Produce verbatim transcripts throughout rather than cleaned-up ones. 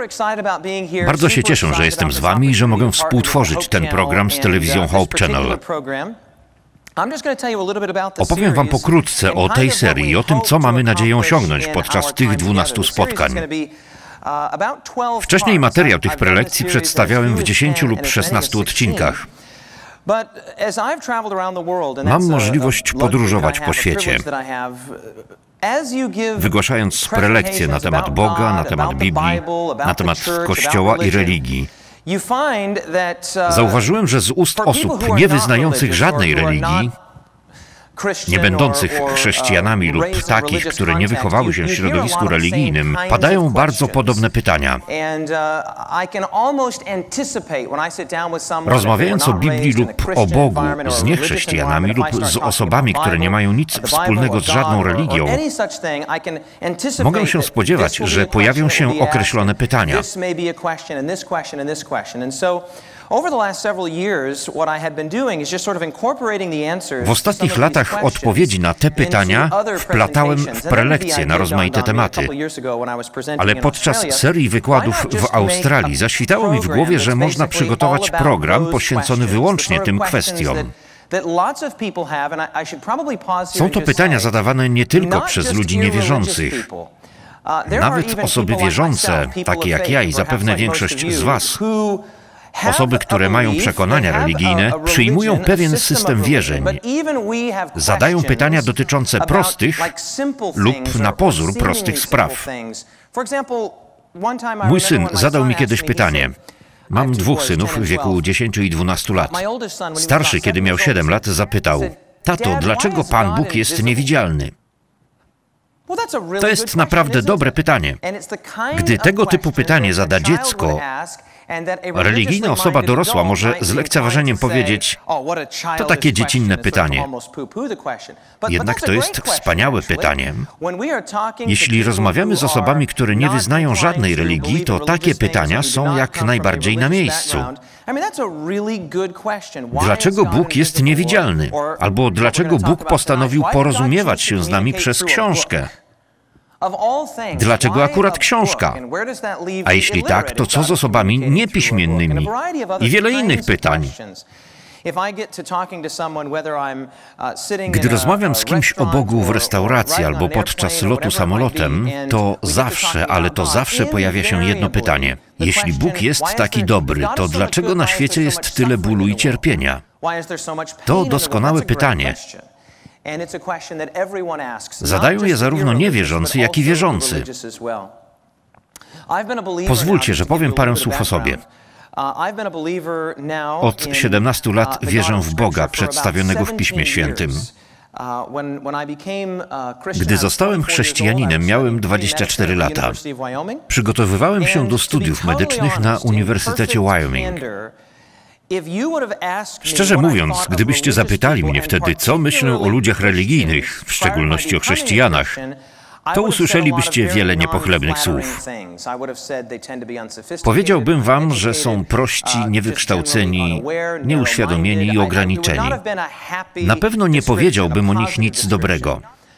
Bardzo się cieszę, że jestem z Wami i że mogę współtworzyć ten program z telewizją Hope Channel. Opowiem Wam pokrótce o tej serii i o tym, co mamy nadzieję osiągnąć podczas tych dwunastu spotkań. Wcześniej materiał tych prelekcji przedstawiałem w dziesięciu lub szesnastu odcinkach. Mam możliwość podróżować po świecie, wygłaszając prelekcje na temat Boga, na temat Biblii, na temat Kościoła i religii. Zauważyłem, że z ust osób niewyznających żadnej religii, nie będących chrześcijanami lub takich, które nie wychowały się w środowisku religijnym, padają bardzo podobne pytania. Rozmawiając o Biblii lub o Bogu z niechrześcijanami lub z osobami, które nie mają nic wspólnego z żadną religią, mogę się spodziewać, że pojawią się określone pytania. W ostatnich latach odpowiedzi na te pytania wplatałem w prelekcje na rozmaite tematy, ale podczas serii wykładów w Australii zaświtało mi w głowie, że można przygotować program poświęcony wyłącznie tym kwestiom. Są to pytania zadawane nie tylko przez ludzi niewierzących. Nawet osoby wierzące, takie jak ja i zapewne większość z Was, osoby, które mają przekonania religijne, przyjmują pewien system wierzeń, zadają pytania dotyczące prostych lub na pozór prostych spraw. Mój syn zadał mi kiedyś pytanie. Mam dwóch synów w wieku dziesięciu i dwunastu lat. Starszy, kiedy miał siedem lat, zapytał: tato, dlaczego Pan Bóg jest niewidzialny? To jest naprawdę dobre pytanie. Gdy tego typu pytanie zada dziecko, religijna osoba dorosła może z lekceważeniem powiedzieć: to takie dziecinne pytanie. Jednak to jest wspaniałe pytanie. Jeśli rozmawiamy z osobami, które nie wyznają żadnej religii, to takie pytania są jak najbardziej na miejscu. Dlaczego Bóg jest niewidzialny? Albo dlaczego Bóg postanowił porozumiewać się z nami przez książkę? Dlaczego akurat książka? A jeśli tak, to co z osobami niepiśmiennymi? I wiele innych pytań. Gdy rozmawiam z kimś o Bogu w restauracji albo podczas lotu samolotem, to zawsze, ale to zawsze pojawia się jedno pytanie. Jeśli Bóg jest taki dobry, to dlaczego na świecie jest tyle bólu i cierpienia? To doskonałe pytanie. Zadają je zarówno niewierzący, jak i wierzący. Pozwólcie, że powiem parę słów o sobie. Od siedemnastu lat wierzę w Boga przedstawionego w Piśmie Świętym. Gdy zostałem chrześcijaninem, miałem dwadzieścia cztery lata. Przygotowywałem się do studiów medycznych na Uniwersytecie Wyoming. Szczerze mówiąc, gdybyście zapytali mnie wtedy, co myślę o ludziach religijnych, w szczególności o chrześcijanach, to usłyszelibyście wiele niepochlebnych słów. Powiedziałbym wam, że są prości, niewykształceni, nieuświadomieni i ograniczeni. Na pewno nie powiedziałbym o nich nic dobrego.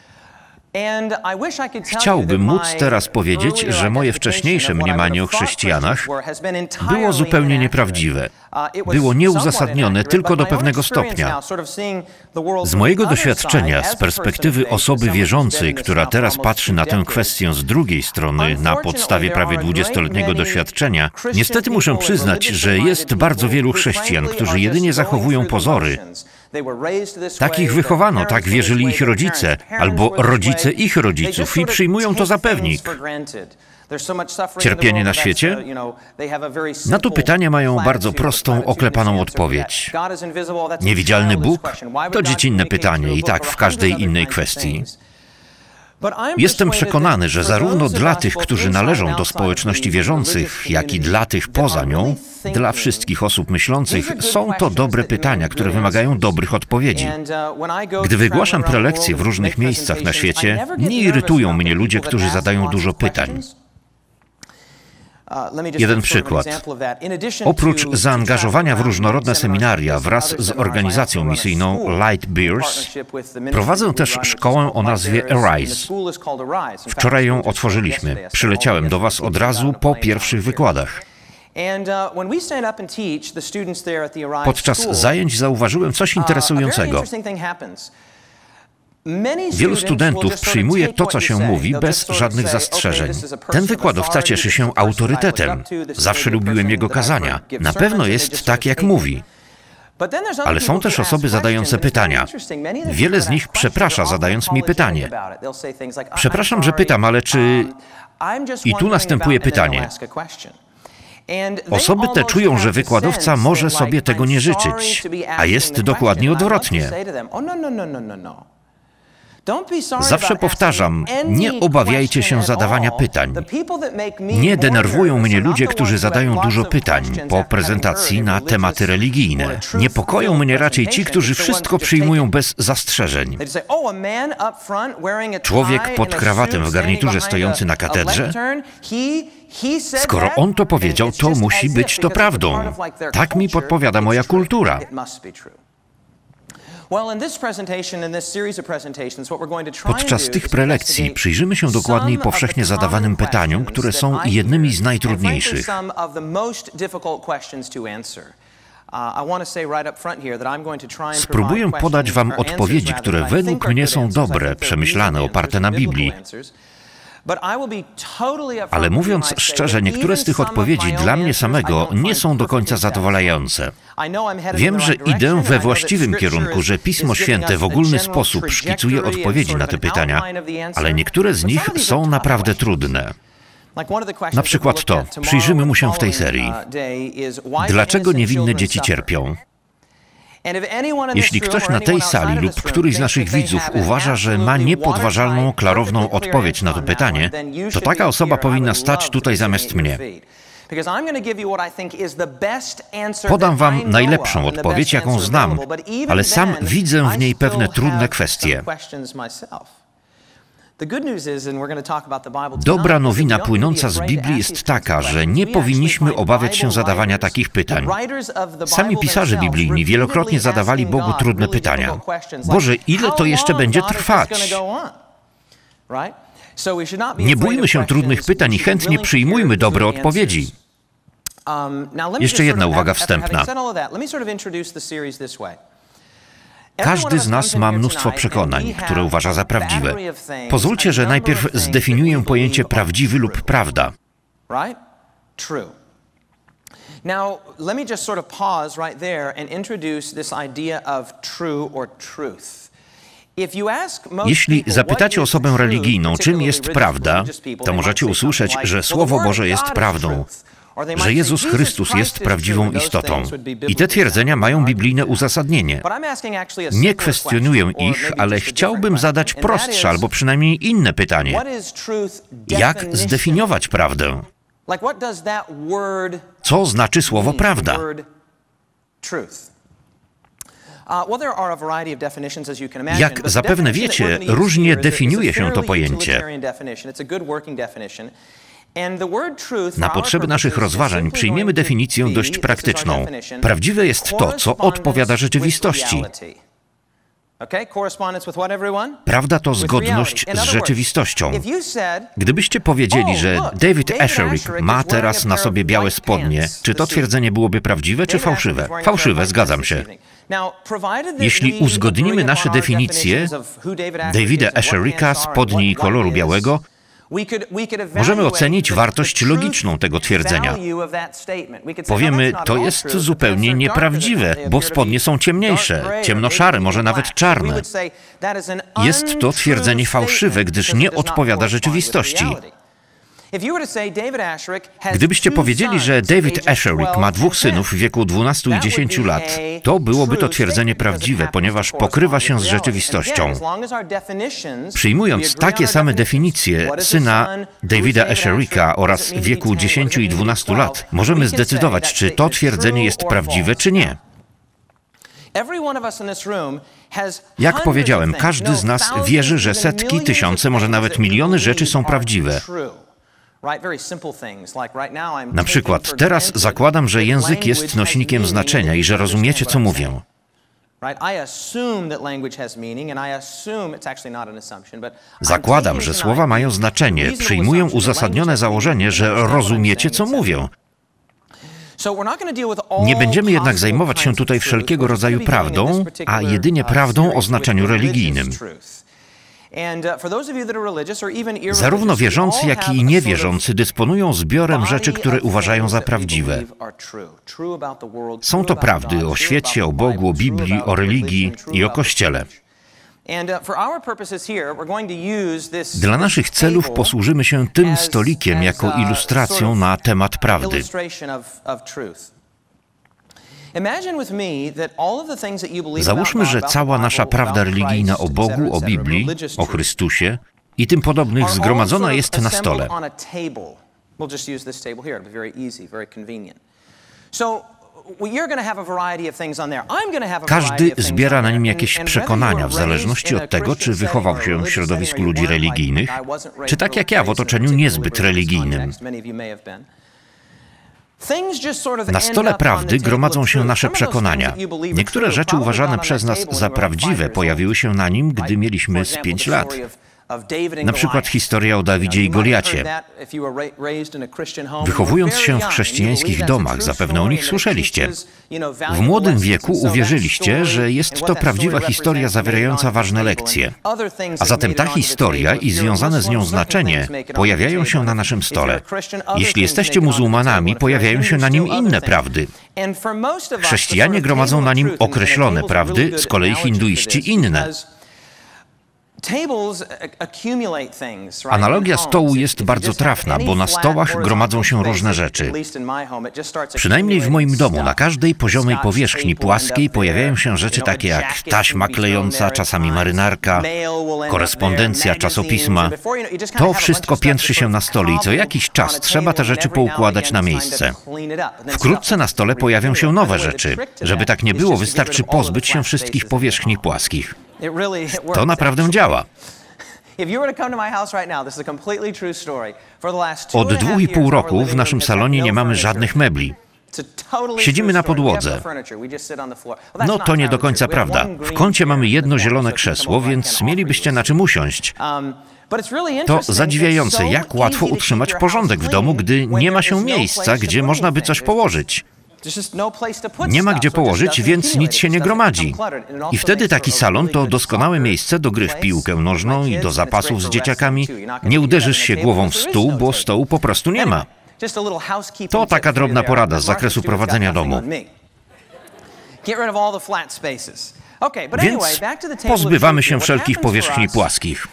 Chciałbym móc teraz powiedzieć, że moje wcześniejsze mniemanie o chrześcijanach było zupełnie nieprawdziwe. Było nieuzasadnione tylko do pewnego stopnia. Z mojego doświadczenia, z perspektywy osoby wierzącej, która teraz patrzy na tę kwestię z drugiej strony, na podstawie prawie dwudziestoletniego doświadczenia, niestety muszę przyznać, że jest bardzo wielu chrześcijan, którzy jedynie zachowują pozory. Takich wychowano, tak wierzyli ich rodzice, albo rodzice ich rodziców i przyjmują to za pewnik. Cierpienie na świecie? Na to pytanie mają bardzo prostą, oklepaną odpowiedź. Niewidzialny Bóg? To dziecinne pytanie i tak w każdej innej kwestii. Jestem przekonany, że zarówno dla tych, którzy należą do społeczności wierzących, jak i dla tych poza nią, dla wszystkich osób myślących, są to dobre pytania, które wymagają dobrych odpowiedzi. Gdy wygłaszam prelekcje w różnych miejscach na świecie, nie irytują mnie ludzie, którzy zadają dużo pytań. Jeden przykład. Oprócz zaangażowania w różnorodne seminaria wraz z organizacją misyjną Light Bears, prowadzę też szkołę o nazwie Arise. Wczoraj ją otworzyliśmy. Przyleciałem do Was od razu po pierwszych wykładach. Podczas zajęć zauważyłem coś interesującego. Wielu studentów przyjmuje to, co się mówi, bez żadnych zastrzeżeń. Ten wykładowca cieszy się autorytetem. Zawsze lubiłem jego kazania. Na pewno jest tak, jak mówi. Ale są też osoby zadające pytania. Wiele z nich przeprasza, zadając mi pytanie. Przepraszam, że pytam, ale czy... I tu następuje pytanie. Osoby te czują, że wykładowca może sobie tego nie życzyć, a jest dokładnie odwrotnie. Zawsze powtarzam, nie obawiajcie się zadawania pytań. Nie denerwują mnie ludzie, którzy zadają dużo pytań po prezentacji na tematy religijne. Niepokoją mnie raczej ci, którzy wszystko przyjmują bez zastrzeżeń. Człowiek pod krawatem w garniturze stojący na katedrze? Skoro on to powiedział, to musi być to prawdą. Tak mi podpowiada moja kultura. Podczas tych prelekcji przyjrzymy się dokładniej powszechnie zadawanym pytaniom, które są jednymi z najtrudniejszych. Spróbuję podać Wam odpowiedzi, które według mnie są dobre, przemyślane, oparte na Biblii. Ale mówiąc szczerze, niektóre z tych odpowiedzi dla mnie samego nie są do końca zadowalające. Wiem, że idę we właściwym kierunku, że Pismo Święte w ogólny sposób szkicuje odpowiedzi na te pytania, ale niektóre z nich są naprawdę trudne. Na przykład to, przyjrzymy mu się w tej serii. Dlaczego niewinne dzieci cierpią? Jeśli ktoś na tej sali lub któryś z naszych widzów uważa, że ma niepodważalną, klarowną odpowiedź na to pytanie, to taka osoba powinna stać tutaj zamiast mnie. Podam Wam najlepszą odpowiedź, jaką znam, ale sam widzę w niej pewne trudne kwestie. Dobra nowina płynąca z Biblii jest taka, że nie powinniśmy obawiać się zadawania takich pytań. Sami pisarze biblijni wielokrotnie zadawali Bogu trudne pytania. Boże, ile to jeszcze będzie trwać? Nie bójmy się trudnych pytań i chętnie przyjmujmy dobre odpowiedzi. Jeszcze jedna uwaga wstępna. Każdy z nas ma mnóstwo przekonań, które uważa za prawdziwe. Pozwólcie, że najpierw zdefiniuję pojęcie prawdziwy lub prawda. Now, let me just sort of pause right there and introduce this idea of true or truth. Jeśli zapytacie osobę religijną, czym jest prawda, to możecie usłyszeć, że Słowo Boże jest prawdą, że Jezus Chrystus jest prawdziwą istotą. I te twierdzenia mają biblijne uzasadnienie. Nie kwestionuję ich, ale chciałbym zadać prostsze albo przynajmniej inne pytanie. Jak zdefiniować prawdę? Co znaczy słowo prawda? Jak zapewne wiecie, różnie definiuje się to pojęcie. Na potrzeby naszych rozważań przyjmiemy definicję dość praktyczną. Prawdziwe jest to, co odpowiada rzeczywistości. Prawda to zgodność z rzeczywistością. Gdybyście powiedzieli, że David Asscherick ma teraz na sobie białe spodnie, czy to twierdzenie byłoby prawdziwe czy fałszywe? Fałszywe, zgadzam się. Jeśli uzgodnimy nasze definicje Davida Aschericka, spodni i koloru białego, możemy ocenić wartość logiczną tego twierdzenia. Powiemy, to jest zupełnie nieprawdziwe, bo spodnie są ciemniejsze, ciemnoszare, może nawet czarne. Jest to twierdzenie fałszywe, gdyż nie odpowiada rzeczywistości. Gdybyście powiedzieli, że David Asscherick ma dwóch synów w wieku dwunastu i dziesięciu lat, to byłoby to twierdzenie prawdziwe, ponieważ pokrywa się z rzeczywistością. Przyjmując takie same definicje syna Davida Aschericka oraz w wieku dziesięciu i dwunastu lat, możemy zdecydować, czy to twierdzenie jest prawdziwe, czy nie. Jak powiedziałem, każdy z nas wierzy, że setki, tysiące, może nawet miliony rzeczy są prawdziwe. Na przykład teraz zakładam, że język jest nośnikiem znaczenia i że rozumiecie, co mówię. Zakładam, że słowa mają znaczenie, przyjmuję uzasadnione założenie, że rozumiecie, co mówię. Nie będziemy jednak zajmować się tutaj wszelkiego rodzaju prawdą, a jedynie prawdą o znaczeniu religijnym. Zarówno wierzący, jak i niewierzący dysponują zbiorem rzeczy, które uważają za prawdziwe. Są to prawdy o świecie, o Bogu, o Biblii, o religii i o Kościele. Dla naszych celów posłużymy się tym stolikiem jako ilustracją na temat prawdy. Załóżmy, że cała nasza prawda religijna o Bogu, o Biblii, o Chrystusie i tym podobnych zgromadzona jest na stole. Każdy zbiera na nim jakieś przekonania w zależności od tego, czy wychował się w środowisku ludzi religijnych, czy tak jak ja w otoczeniu niezbyt religijnym. Na stole prawdy gromadzą się nasze przekonania. Niektóre rzeczy uważane przez nas za prawdziwe pojawiły się na nim, gdy mieliśmy z pięć lat. Na przykład historia o Dawidzie i Goliacie. Wychowując się w chrześcijańskich domach, zapewne o nich słyszeliście. W młodym wieku uwierzyliście, że jest to prawdziwa historia zawierająca ważne lekcje. A zatem ta historia i związane z nią znaczenie pojawiają się na naszym stole. Jeśli jesteście muzułmanami, pojawiają się na nim inne prawdy. Chrześcijanie gromadzą na nim określone prawdy, z kolei hinduiści inne. Analogia stołu jest bardzo trafna, bo na stołach gromadzą się różne rzeczy. Przynajmniej w moim domu na każdej poziomej powierzchni płaskiej pojawiają się rzeczy takie jak taśma klejąca, czasami marynarka, korespondencja, czasopisma. To wszystko piętrzy się na stole i co jakiś czas trzeba te rzeczy poukładać na miejsce. Wkrótce na stole pojawią się nowe rzeczy. Żeby tak nie było, wystarczy pozbyć się wszystkich powierzchni płaskich. To naprawdę działa. Od dwóch i pół roku w naszym salonie nie mamy żadnych mebli. Siedzimy na podłodze. No to nie do końca prawda. W kącie mamy jedno zielone krzesło, więc mielibyście na czym usiąść. To zadziwiające, jak łatwo utrzymać porządek w domu, gdy nie ma się miejsca, gdzie można by coś położyć. Nie ma gdzie położyć, więc nic się nie gromadzi. I wtedy taki salon to doskonałe miejsce do gry w piłkę nożną i do zapasów z dzieciakami. Nie uderzysz się głową w stół, bo stołu po prostu nie ma. To taka drobna porada z zakresu prowadzenia domu. Więc pozbywamy się wszelkich powierzchni płaskich.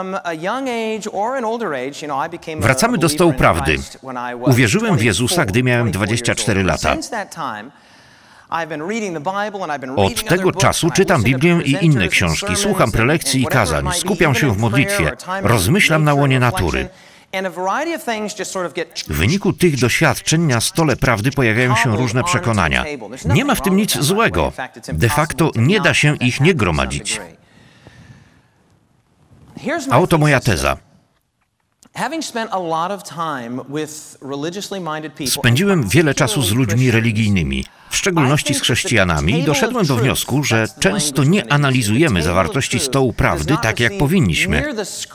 Wracamy do stołu prawdy. Uwierzyłem w Jezusa, gdy miałem dwadzieścia cztery lata. Od tego czasu czytam Biblię i inne książki, słucham prelekcji i kazań, skupiam się w modlitwie, rozmyślam na łonie natury. W wyniku tych doświadczeń na stole prawdy pojawiają się różne przekonania. Nie ma w tym nic złego. De facto nie da się ich nie gromadzić. A oto moja teza. Spędziłem wiele czasu z ludźmi religijnymi, w szczególności z chrześcijanami, i doszedłem do wniosku, że często nie analizujemy zawartości stołu prawdy tak, jak powinniśmy.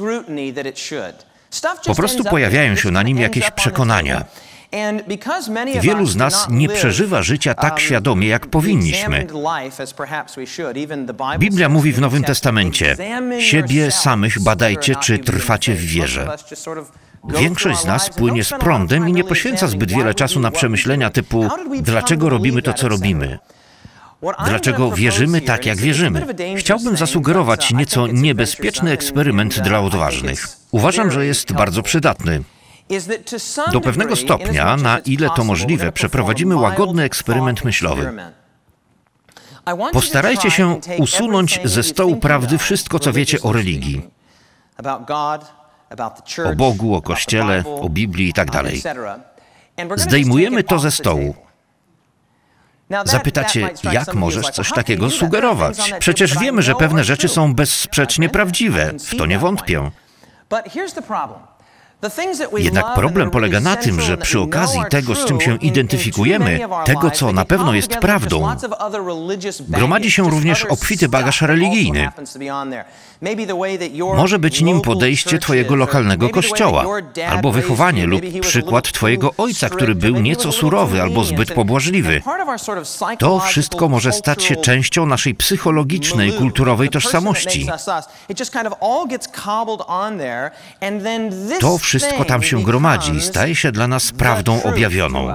Po prostu pojawiają się na nim jakieś przekonania. Wielu z nas nie przeżywa życia tak świadomie, jak powinniśmy. Biblia mówi w Nowym Testamencie: siebie samych badajcie, czy trwacie w wierze. Większość z nas płynie z prądem i nie poświęca zbyt wiele czasu na przemyślenia typu: dlaczego robimy to, co robimy? Dlaczego wierzymy tak, jak wierzymy? Chciałbym zasugerować nieco niebezpieczny eksperyment dla odważnych. Uważam, że jest bardzo przydatny. Do pewnego stopnia, na ile to możliwe, przeprowadzimy łagodny eksperyment myślowy. Postarajcie się usunąć ze stołu prawdy wszystko, co wiecie o religii. O Bogu, o Kościele, o Biblii i tak dalej. Zdejmujemy to ze stołu. Zapytacie, jak możesz coś takiego sugerować? Przecież wiemy, że pewne rzeczy są bezsprzecznie prawdziwe. W to nie wątpię. Jednak problem polega na tym, że przy okazji tego, z czym się identyfikujemy, tego, co na pewno jest prawdą, gromadzi się również obfity bagaż religijny. Może być nim podejście twojego lokalnego kościoła, albo wychowanie lub przykład twojego ojca, który był nieco surowy albo zbyt pobłażliwy. To wszystko może stać się częścią naszej psychologicznej, kulturowej tożsamości. To wszystko tam się gromadzi i staje się dla nas prawdą objawioną.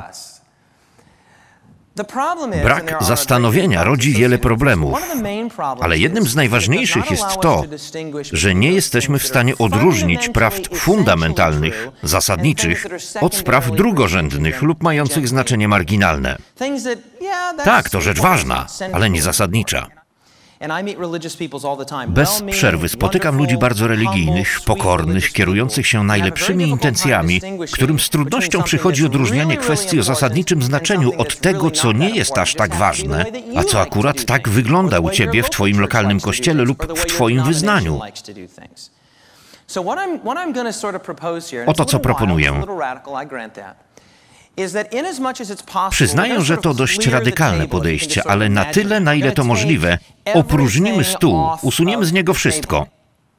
Brak zastanowienia rodzi wiele problemów, ale jednym z najważniejszych jest to, że nie jesteśmy w stanie odróżnić prawd fundamentalnych, zasadniczych, od spraw drugorzędnych lub mających znaczenie marginalne. Tak, to rzecz ważna, ale nie zasadnicza. Bez przerwy spotykam ludzi bardzo religijnych, pokornych, kierujących się najlepszymi intencjami, którym z trudnością przychodzi odróżnianie kwestii o zasadniczym znaczeniu od tego, co nie jest aż tak ważne, a co akurat tak wygląda u ciebie w twoim lokalnym kościele lub w twoim wyznaniu. Oto co proponuję. Przyznaję, że to dość radykalne podejście, ale na tyle, na ile to możliwe, opróżnimy stół, usuniemy z niego wszystko.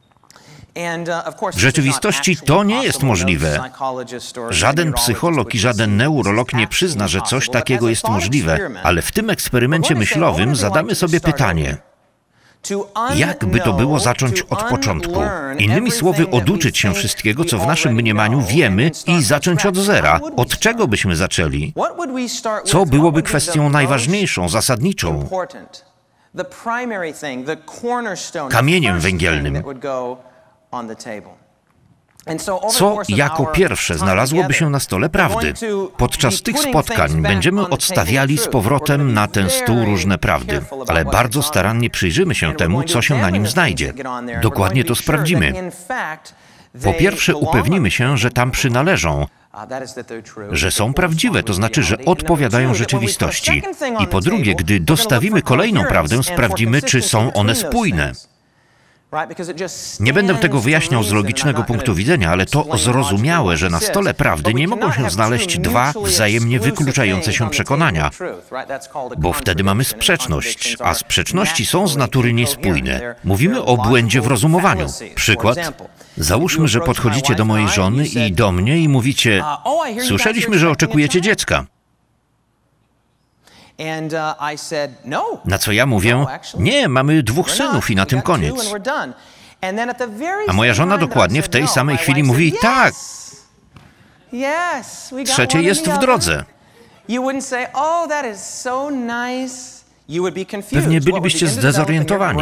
W rzeczywistości to nie jest możliwe. Żaden psycholog i żaden neurolog nie przyzna, że coś takiego jest możliwe, ale w tym eksperymencie myślowym zadamy sobie pytanie. Jak by to było zacząć od początku? Innymi słowy, oduczyć się wszystkiego, co w naszym mniemaniu wiemy i zacząć od zera. Od czego byśmy zaczęli? Co byłoby kwestią najważniejszą, zasadniczą? Kamieniem węgielnym. Co jako pierwsze znalazłoby się na stole prawdy? Podczas tych spotkań będziemy odstawiali z powrotem na ten stół różne prawdy, ale bardzo starannie przyjrzymy się temu, co się na nim znajdzie. Dokładnie to sprawdzimy. Po pierwsze, upewnimy się, że tam przynależą, że są prawdziwe, to znaczy, że odpowiadają rzeczywistości. I po drugie, gdy dostawimy kolejną prawdę, sprawdzimy, czy są one spójne. Nie będę tego wyjaśniał z logicznego punktu widzenia, ale to zrozumiałe, że na stole prawdy nie mogą się znaleźć dwa wzajemnie wykluczające się przekonania, bo wtedy mamy sprzeczność, a sprzeczności są z natury niespójne. Mówimy o błędzie w rozumowaniu. Przykład. Załóżmy, że podchodzicie do mojej żony i do mnie i mówicie: słyszeliśmy, że oczekujecie dziecka. Na co ja mówię: nie, mamy dwóch synów i na tym koniec. A moja żona dokładnie w tej samej chwili mówi: tak, trzecie jest w drodze. Pewnie bylibyście zdezorientowani.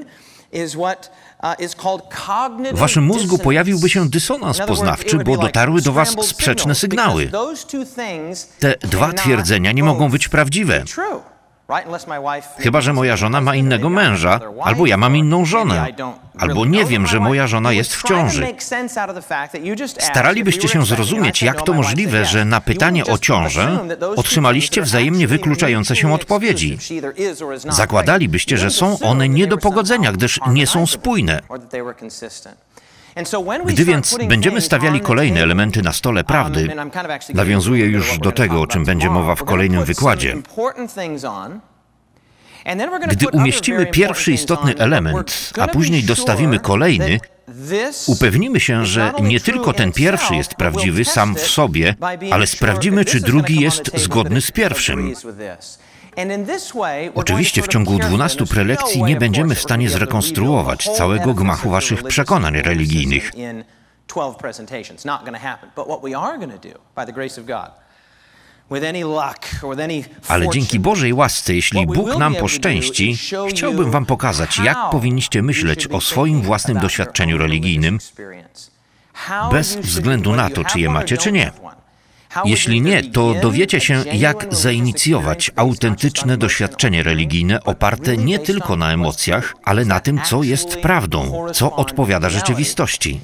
W waszym mózgu pojawiłby się dysonans poznawczy, bo dotarły do was sprzeczne sygnały. Te dwa twierdzenia nie mogą być prawdziwe. Chyba że moja żona ma innego męża, albo ja mam inną żonę, albo nie wiem, że moja żona jest w ciąży. Staralibyście się zrozumieć, jak to możliwe, że na pytanie o ciążę otrzymaliście wzajemnie wykluczające się odpowiedzi. Zakładalibyście, że są one nie do pogodzenia, gdyż nie są spójne. Gdy więc będziemy stawiali kolejne elementy na stole prawdy, nawiązuję już do tego, o czym będzie mowa w kolejnym wykładzie. Gdy umieścimy pierwszy istotny element, a później dostawimy kolejny, upewnimy się, że nie tylko ten pierwszy jest prawdziwy sam w sobie, ale sprawdzimy, czy drugi jest zgodny z pierwszym. Oczywiście w ciągu dwunastu prelekcji nie będziemy w stanie zrekonstruować całego gmachu waszych przekonań religijnych. Ale dzięki Bożej łasce, jeśli Bóg nam poszczęści, chciałbym wam pokazać, jak powinniście myśleć o swoim własnym doświadczeniu religijnym, bez względu na to, czy je macie, czy nie. Jeśli nie, to dowiecie się, jak zainicjować autentyczne doświadczenie religijne oparte nie tylko na emocjach, ale na tym, co jest prawdą, co odpowiada rzeczywistości.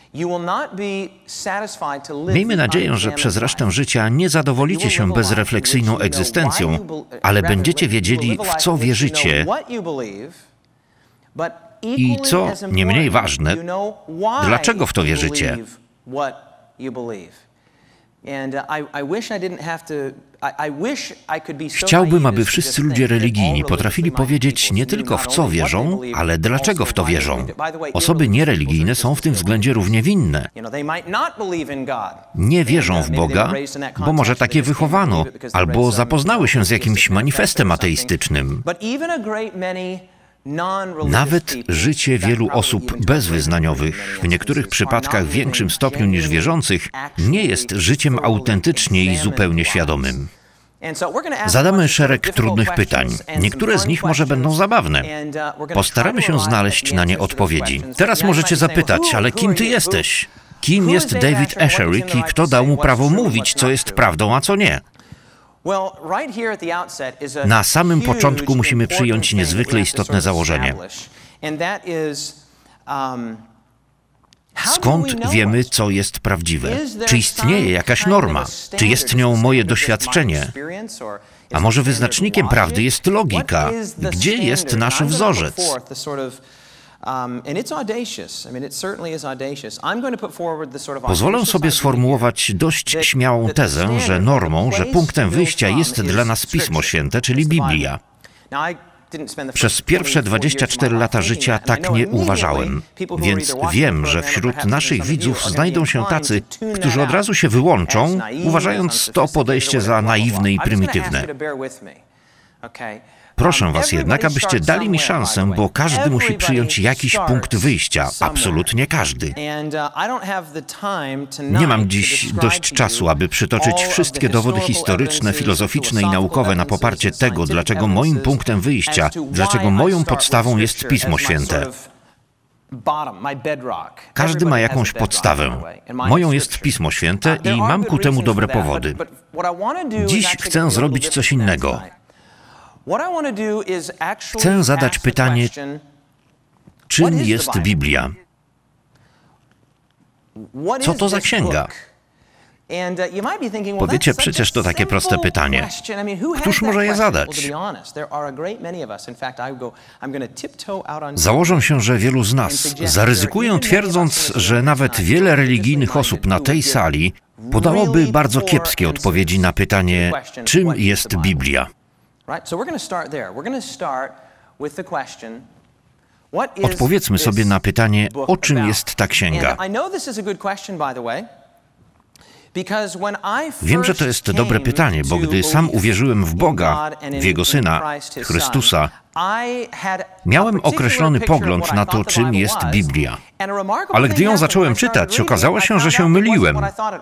Miejmy nadzieję, że przez resztę życia nie zadowolicie się bezrefleksyjną egzystencją, ale będziecie wiedzieli, w co wierzycie i co, nie mniej ważne, dlaczego w to wierzycie. Chciałbym, aby wszyscy ludzie religijni potrafili powiedzieć nie tylko w co wierzą, ale dlaczego w to wierzą. Osoby niereligijne są w tym względzie równie winne. Nie wierzą w Boga, bo może takie wychowano, albo zapoznały się z jakimś manifestem ateistycznym. Nawet życie wielu osób bezwyznaniowych, w niektórych przypadkach w większym stopniu niż wierzących, nie jest życiem autentycznie i zupełnie świadomym. Zadamy szereg trudnych pytań. Niektóre z nich może będą zabawne. Postaramy się znaleźć na nie odpowiedzi. Teraz możecie zapytać, ale kim ty jesteś? Kim jest David Esherick i kto dał mu prawo mówić, co jest prawdą, a co nie? Na samym początku musimy przyjąć niezwykle istotne założenie. Skąd wiemy, co jest prawdziwe? Czy istnieje jakaś norma? Czy jest nią moje doświadczenie? A może wyznacznikiem prawdy jest logika? Gdzie jest nasz wzorzec? Pozwolę sobie sformułować dość śmiałą tezę, że normą, że punktem wyjścia jest dla nas Pismo Święte, czyli Biblia. Przez pierwsze dwadzieścia cztery lata życia tak nie uważałem, więc wiem, że wśród naszych widzów znajdą się tacy, którzy od razu się wyłączą, uważając to podejście za naiwne i prymitywne. Proszę was jednak, abyście dali mi szansę, bo każdy musi przyjąć jakiś punkt wyjścia. Absolutnie każdy. Nie mam dziś dość czasu, aby przytoczyć wszystkie dowody historyczne, filozoficzne i naukowe na poparcie tego, dlaczego moim punktem wyjścia, dlaczego moją podstawą jest Pismo Święte. Każdy ma jakąś podstawę. Moją jest Pismo Święte i mam ku temu dobre powody. Dziś chcę zrobić coś innego. Chcę zadać pytanie, czym jest Biblia? Co to za księga? Powiecie, przecież to takie proste pytanie. Któż może je zadać? Założę się, że wielu z nas. Zaryzykuję, twierdząc, że nawet wiele religijnych osób na tej sali podałoby bardzo kiepskie odpowiedzi na pytanie, czym jest Biblia. Odpowiedzmy sobie na pytanie, o czym jest ta księga. Wiem, że to jest dobre pytanie, bo gdy sam uwierzyłem w Boga, w Jego Syna, Chrystusa, miałem określony pogląd na to, czym jest Biblia. Ale gdy ją zacząłem czytać, okazało się, że się myliłem.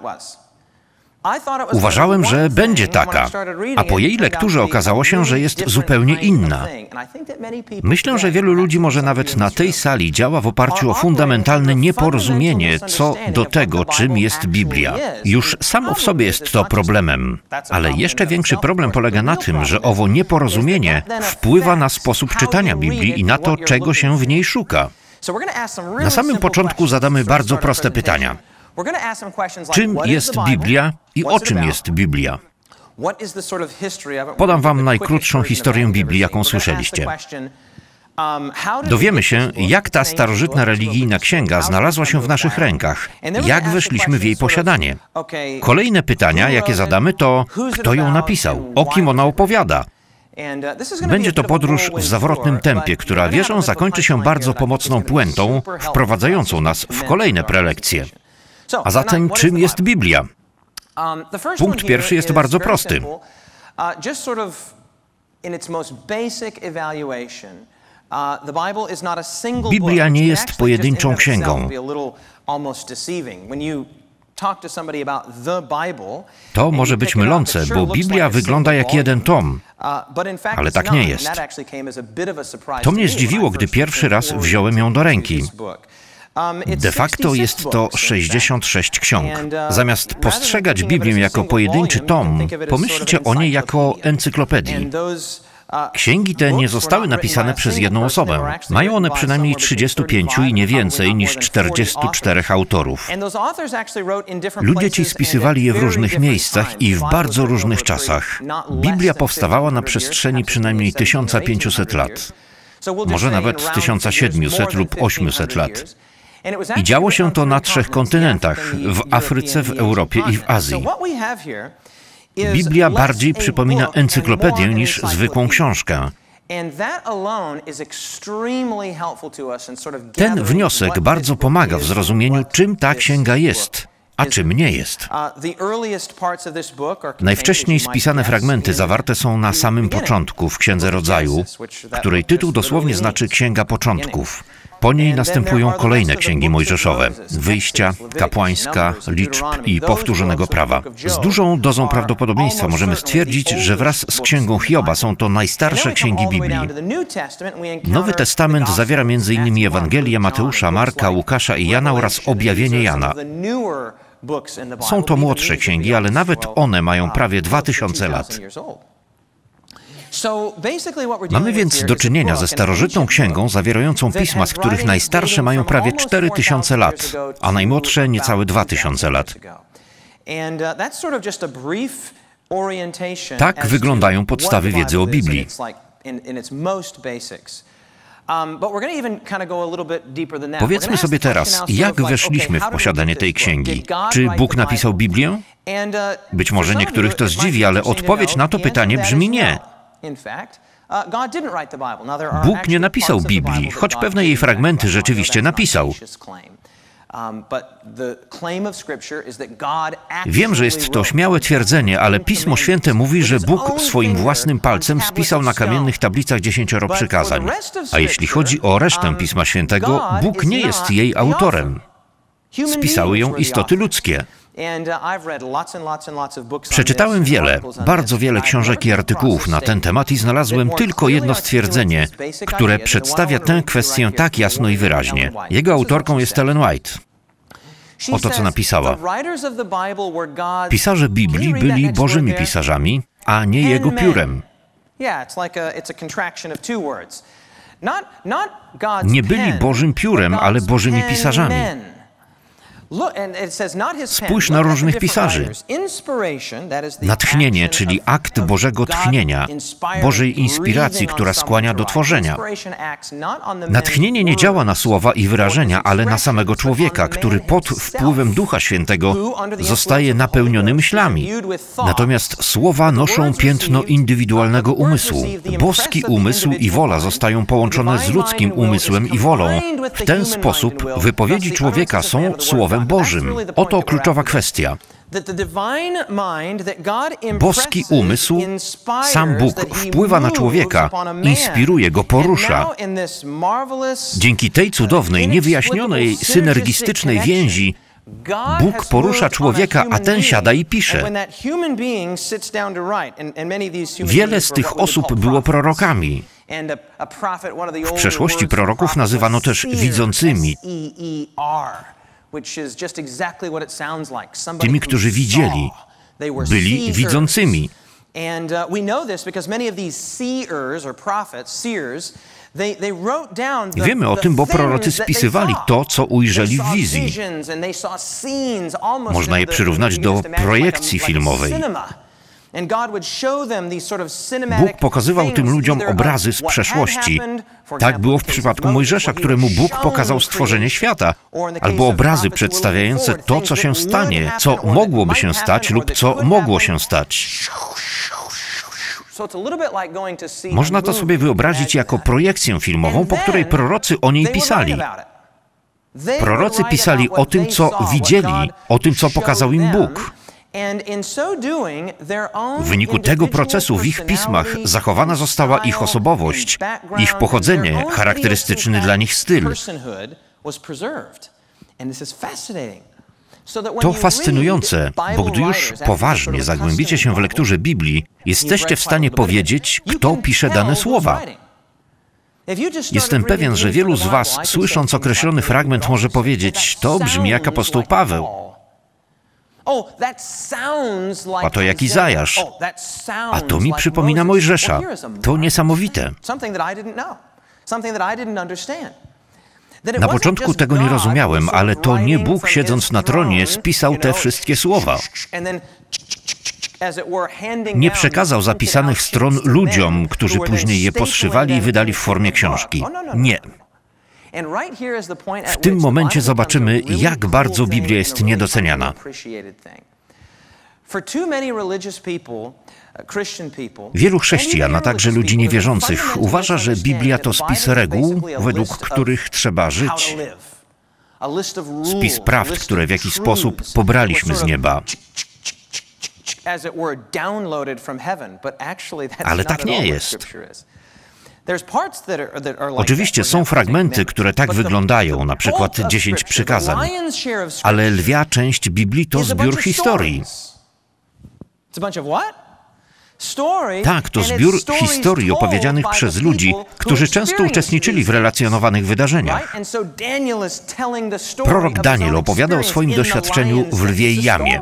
Uważałem, że będzie taka, a po jej lekturze okazało się, że jest zupełnie inna. Myślę, że wielu ludzi może nawet na tej sali działa w oparciu o fundamentalne nieporozumienie co do tego, czym jest Biblia. Już samo w sobie jest to problemem, ale jeszcze większy problem polega na tym, że owo nieporozumienie wpływa na sposób czytania Biblii i na to, czego się w niej szuka. Na samym początku zadamy bardzo proste pytania. Czym jest Biblia i o czym jest Biblia? Podam wam najkrótszą historię Biblii, jaką słyszeliście. Dowiemy się, jak ta starożytna religijna księga znalazła się w naszych rękach, jak weszliśmy w jej posiadanie. Kolejne pytania, jakie zadamy, to kto ją napisał, o kim ona opowiada. Będzie to podróż w zawrotnym tempie, która, wierzę, zakończy się bardzo pomocną puentą, wprowadzającą nas w kolejne prelekcje. A zatem, czym jest Biblia? Punkt pierwszy jest bardzo prosty. Biblia nie jest pojedynczą księgą. To może być mylące, bo Biblia wygląda jak jeden tom, ale tak nie jest. To mnie zdziwiło, gdy pierwszy raz wziąłem ją do ręki. De facto jest to sześćdziesiąt sześć ksiąg. Zamiast postrzegać Biblię jako pojedynczy tom, pomyślcie o niej jako encyklopedii. Księgi te nie zostały napisane przez jedną osobę. Mają one przynajmniej trzydziestu pięciu i nie więcej niż czterdziestu czterech autorów. Ludzie ci spisywali je w różnych miejscach i w bardzo różnych czasach. Biblia powstawała na przestrzeni przynajmniej tysiąca pięciuset lat. Może nawet tysiąc siedemset lub osiemset lat. I działo się to na trzech kontynentach, w Afryce, w Europie i w Azji. Biblia bardziej przypomina encyklopedię niż zwykłą książkę. Ten wniosek bardzo pomaga w zrozumieniu, czym ta księga jest, a czym nie jest. Najwcześniej spisane fragmenty zawarte są na samym początku w Księdze Rodzaju, której tytuł dosłownie znaczy Księga Początków. Po niej następują kolejne księgi mojżeszowe, Wyjścia, Kapłańska, Liczb i Powtórzonego Prawa. Z dużą dozą prawdopodobieństwa możemy stwierdzić, że wraz z Księgą Hioba są to najstarsze księgi Biblii. Nowy Testament zawiera między innymi Ewangelia Mateusza, Marka, Łukasza i Jana oraz Objawienie Jana. Są to młodsze księgi, ale nawet one mają prawie dwa tysiące lat. Mamy więc do czynienia ze starożytną księgą zawierającą pisma, z których najstarsze mają prawie cztery tysiące lat, a najmłodsze niecałe dwa tysiące lat. Tak wyglądają podstawy wiedzy o Biblii. Powiedzmy sobie teraz, jak weszliśmy w posiadanie tej księgi. Czy Bóg napisał Biblię? Być może niektórych to zdziwi, ale odpowiedź na to pytanie brzmi nie. Bóg nie napisał Biblii, choć pewne jej fragmenty rzeczywiście napisał. Wiem, że jest to śmiałe twierdzenie, ale Pismo Święte mówi, że Bóg swoim własnym palcem spisał na kamiennych tablicach dziesięcioro przykazań. A jeśli chodzi o resztę Pisma Świętego, Bóg nie jest jej autorem. Spisały ją istoty ludzkie. Przeczytałem wiele, bardzo wiele książek i artykułów na ten temat i znalazłem tylko jedno stwierdzenie, które przedstawia tę kwestię tak jasno i wyraźnie. Jego autorką jest Ellen White. Oto co napisała. Pisarze Biblii byli Bożymi pisarzami, a nie Jego piórem. Nie byli Bożym piórem, ale Bożymi pisarzami. Spójrz na różnych pisarzy. Natchnienie, czyli akt Bożego tchnienia, Bożej inspiracji, która skłania do tworzenia. Natchnienie nie działa na słowa i wyrażenia, ale na samego człowieka, który pod wpływem Ducha Świętego zostaje napełniony myślami. Natomiast słowa noszą piętno indywidualnego umysłu. Boski umysł i wola zostają połączone z ludzkim umysłem i wolą. W ten sposób wypowiedzi człowieka są słowem Bożym. Oto kluczowa kwestia. Boski umysł, sam Bóg wpływa na człowieka, inspiruje go, porusza. Dzięki tej cudownej, niewyjaśnionej, synergistycznej więzi Bóg porusza człowieka, a ten siada i pisze. Wiele z tych osób było prorokami. W przeszłości proroków nazywano też widzącymi. Tymi, którzy widzieli, byli widzącymi. Wiemy o tym, bo prorocy spisywali to, co ujrzeli w wizji. Można je przyrównać do projekcji filmowej. Bóg pokazywał tym ludziom obrazy z przeszłości. Tak było w przypadku Mojżesza, któremu Bóg pokazał stworzenie świata, albo obrazy przedstawiające to, co się stanie, co mogłoby się stać lub co mogło się stać. Można to sobie wyobrazić jako projekcję filmową, po której prorocy o niej pisali. Prorocy pisali o tym, co widzieli, o tym, co pokazał im Bóg. W wyniku tego procesu w ich pismach zachowana została ich osobowość, ich pochodzenie, charakterystyczny dla nich styl. To fascynujące, bo gdy już poważnie zagłębicie się w lekturze Biblii, jesteście w stanie powiedzieć, kto pisze dane słowa. Jestem pewien, że wielu z was, słysząc określony fragment, może powiedzieć, to brzmi jak apostoł Paweł. A to jak Izajasz. A to mi przypomina Mojżesza. To niesamowite. Na początku tego nie rozumiałem, ale to nie Bóg, siedząc na tronie, spisał te wszystkie słowa. Nie przekazał zapisanych stron ludziom, którzy później je poszywali i wydali w formie książki. Nie. W tym momencie zobaczymy, jak bardzo Biblia jest niedoceniana. Wielu chrześcijan, a także ludzi niewierzących, uważa, że Biblia to spis reguł, według których trzeba żyć, spis prawd, które w jakiś sposób pobraliśmy z nieba. Ale tak nie jest. Oczywiście są fragmenty, które tak wyglądają, na przykład dziesięć przykazań, ale lwia część Biblii to zbiór historii. Tak, to zbiór historii opowiedzianych przez ludzi, którzy często uczestniczyli w relacjonowanych wydarzeniach. Prorok Daniel opowiada o swoim doświadczeniu w lwiej jamie.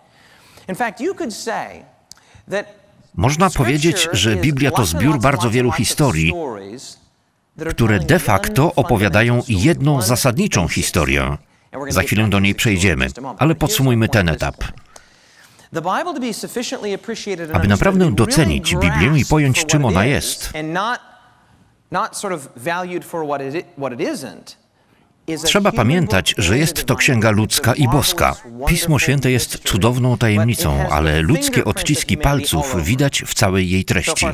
Można powiedzieć, że Biblia to zbiór bardzo wielu historii, które de facto opowiadają jedną zasadniczą historię. Za chwilę do niej przejdziemy, ale podsumujmy ten etap. Aby naprawdę docenić Biblię i pojąć, czym ona jest, trzeba pamiętać, że jest to księga ludzka i boska. Pismo Święte jest cudowną tajemnicą, ale ludzkie odciski palców widać w całej jej treści.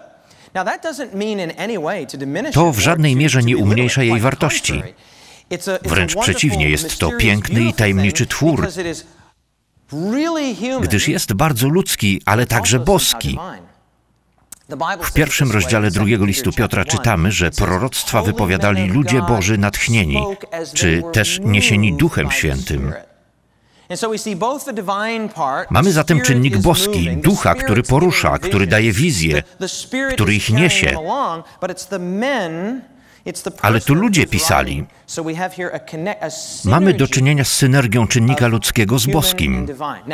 To w żadnej mierze nie umniejsza jej wartości. Wręcz przeciwnie, jest to piękny i tajemniczy twór, gdyż jest bardzo ludzki, ale także boski. W pierwszym rozdziale drugiego listu Piotra czytamy, że proroctwa wypowiadali ludzie Boży natchnieni, czy też niesieni Duchem Świętym. Mamy zatem czynnik boski, ducha, który porusza, który daje wizję, który ich niesie. Ale to ludzie pisali. Mamy do czynienia z synergią czynnika ludzkiego z boskim.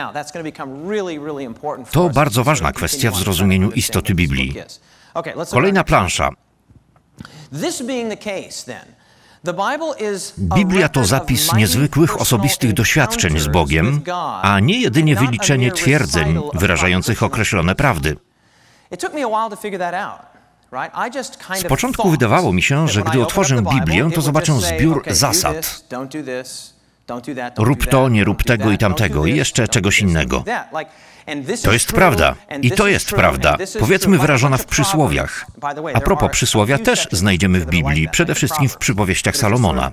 To bardzo ważna kwestia w zrozumieniu istoty Biblii. Kolejna plansza. Biblia to zapis niezwykłych osobistych doświadczeń z Bogiem, a nie jedynie wyliczenie twierdzeń wyrażających określone prawdy. Z początku wydawało mi się, że gdy otworzę Biblię, to zobaczę zbiór zasad. Rób to, nie rób tego i tamtego i jeszcze czegoś innego. To jest prawda. I to jest prawda. Powiedzmy wyrażona w przysłowiach. A propos przysłowia też znajdziemy w Biblii, przede wszystkim w przypowieściach Salomona.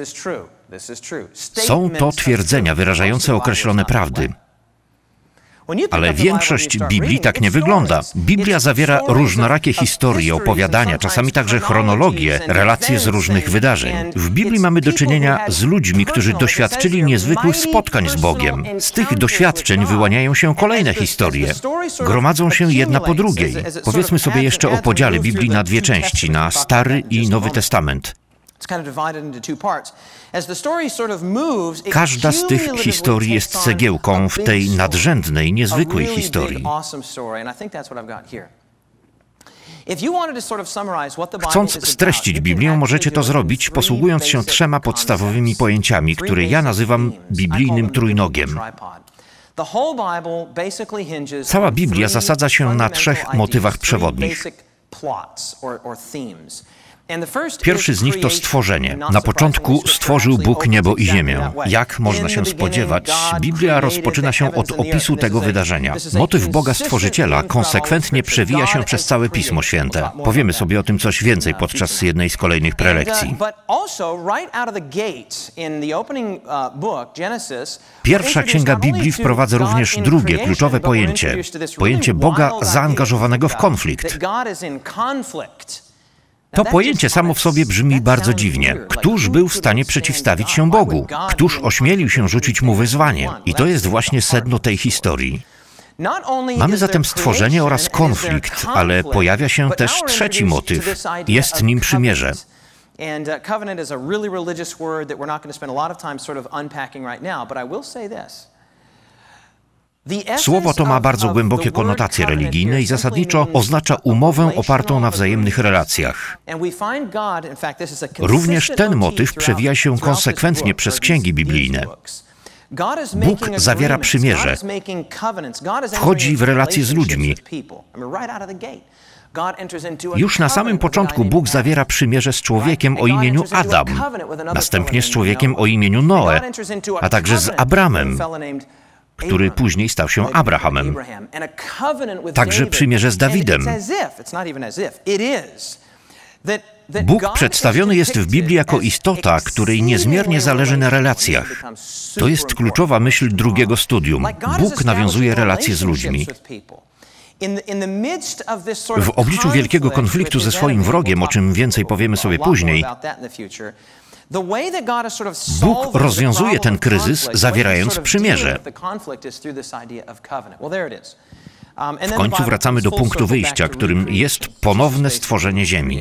Są to twierdzenia wyrażające określone prawdy. Ale większość Biblii tak nie wygląda. Biblia zawiera różnorakie historie, opowiadania, czasami także chronologie, relacje z różnych wydarzeń. W Biblii mamy do czynienia z ludźmi, którzy doświadczyli niezwykłych spotkań z Bogiem. Z tych doświadczeń wyłaniają się kolejne historie. Gromadzą się jedna po drugiej. Powiedzmy sobie jeszcze o podziale Biblii na dwie części, na Stary i Nowy Testament. Każda z tych historii jest cegiełką w tej nadrzędnej, niezwykłej historii. Chcąc streścić Biblię, możecie to zrobić, posługując się trzema podstawowymi pojęciami, które ja nazywam biblijnym trójnogiem. Cała Biblia zasadza się na trzech motywach przewodnich. Pierwszy z nich to stworzenie. Na początku stworzył Bóg niebo i ziemię. Jak można się spodziewać, Biblia rozpoczyna się od opisu tego wydarzenia. Motyw Boga Stworzyciela konsekwentnie przewija się przez całe Pismo Święte. Powiemy sobie o tym coś więcej podczas jednej z kolejnych prelekcji. Pierwsza księga Biblii wprowadza również drugie kluczowe pojęcie. Pojęcie Boga zaangażowanego w konflikt. To pojęcie samo w sobie brzmi bardzo dziwnie. Któż był w stanie przeciwstawić się Bogu? Któż ośmielił się rzucić mu wyzwanie? I to jest właśnie sedno tej historii. Mamy zatem stworzenie oraz konflikt, ale pojawia się też trzeci motyw. Jest nim przymierze. And uh, covenant is a really religious word that we're not going to spend a lot of time sort of unpacking right now, but I will say this. Słowo to ma bardzo głębokie konotacje religijne i zasadniczo oznacza umowę opartą na wzajemnych relacjach. Również ten motyw przewija się konsekwentnie przez księgi biblijne. Bóg zawiera przymierze, wchodzi w relacje z ludźmi. Już na samym początku Bóg zawiera przymierze z człowiekiem o imieniu Adam, następnie z człowiekiem o imieniu Noe, a także z Abramem, który później stał się Abrahamem. Także przymierze z Dawidem. Bóg przedstawiony jest w Biblii jako istota, której niezmiernie zależy na relacjach. To jest kluczowa myśl drugiego studium. Bóg nawiązuje relacje z ludźmi. W obliczu wielkiego konfliktu ze swoim wrogiem, o czym więcej powiemy sobie później, Bóg rozwiązuje ten kryzys, zawierając przymierze. W końcu wracamy do punktu wyjścia, którym jest ponowne stworzenie ziemi.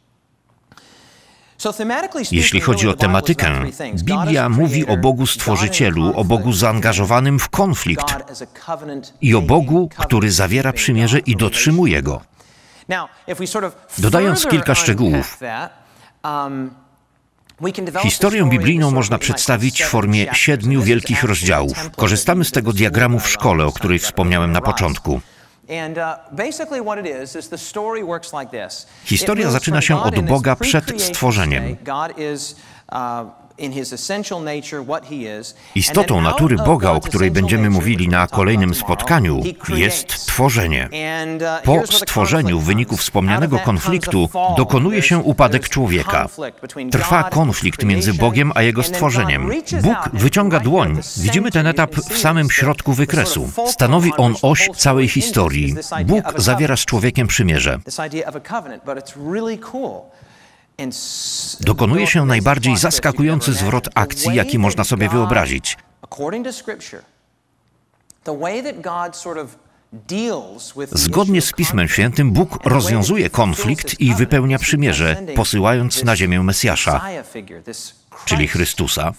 Jeśli chodzi o tematykę, Biblia mówi o Bogu Stworzycielu, o Bogu zaangażowanym w konflikt i o Bogu, który zawiera przymierze i dotrzymuje go. Dodając kilka szczegółów, historię biblijną można przedstawić w formie siedmiu wielkich rozdziałów. Korzystamy z tego diagramu w szkole, o której wspomniałem na początku. Historia zaczyna się od Boga przed stworzeniem. Istotą natury Boga, o której będziemy mówili na kolejnym spotkaniu, jest tworzenie. Po stworzeniu w wyniku wspomnianego konfliktu dokonuje się upadek człowieka. Trwa konflikt między Bogiem a Jego stworzeniem. Bóg wyciąga dłoń. Widzimy ten etap w samym środku wykresu. Stanowi on oś całej historii. Bóg zawiera z człowiekiem przymierze. Dokonuje się najbardziej zaskakujący zwrot akcji, jaki można sobie wyobrazić. Zgodnie z Pismem Świętym Bóg rozwiązuje konflikt i wypełnia przymierze, posyłając na ziemię Mesjasza, czyli Chrystusa.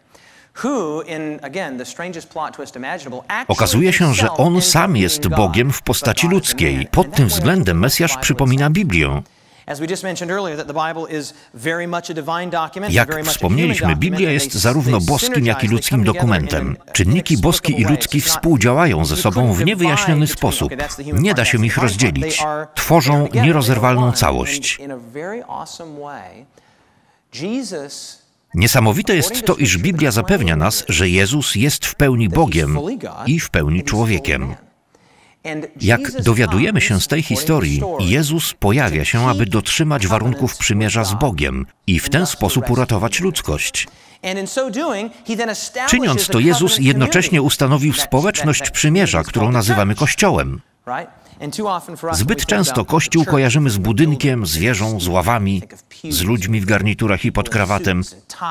Okazuje się, że On sam jest Bogiem w postaci ludzkiej. Pod tym względem Mesjasz przypomina Biblię. Jak wspomnieliśmy, Biblia jest zarówno boskim, jak i ludzkim dokumentem. Czynniki boski i ludzki współdziałają ze sobą w niewyjaśniony sposób. Nie da się ich rozdzielić. Tworzą nierozerwalną całość. Niesamowite jest to, iż Biblia zapewnia nas, że Jezus jest w pełni Bogiem i w pełni człowiekiem. Jak dowiadujemy się z tej historii, Jezus pojawia się, aby dotrzymać warunków przymierza z Bogiem i w ten sposób uratować ludzkość. Czyniąc to, Jezus jednocześnie ustanowił społeczność przymierza, którą nazywamy Kościołem. Zbyt często Kościół kojarzymy z budynkiem, z wieżą, z ławami, z ludźmi w garniturach i pod krawatem,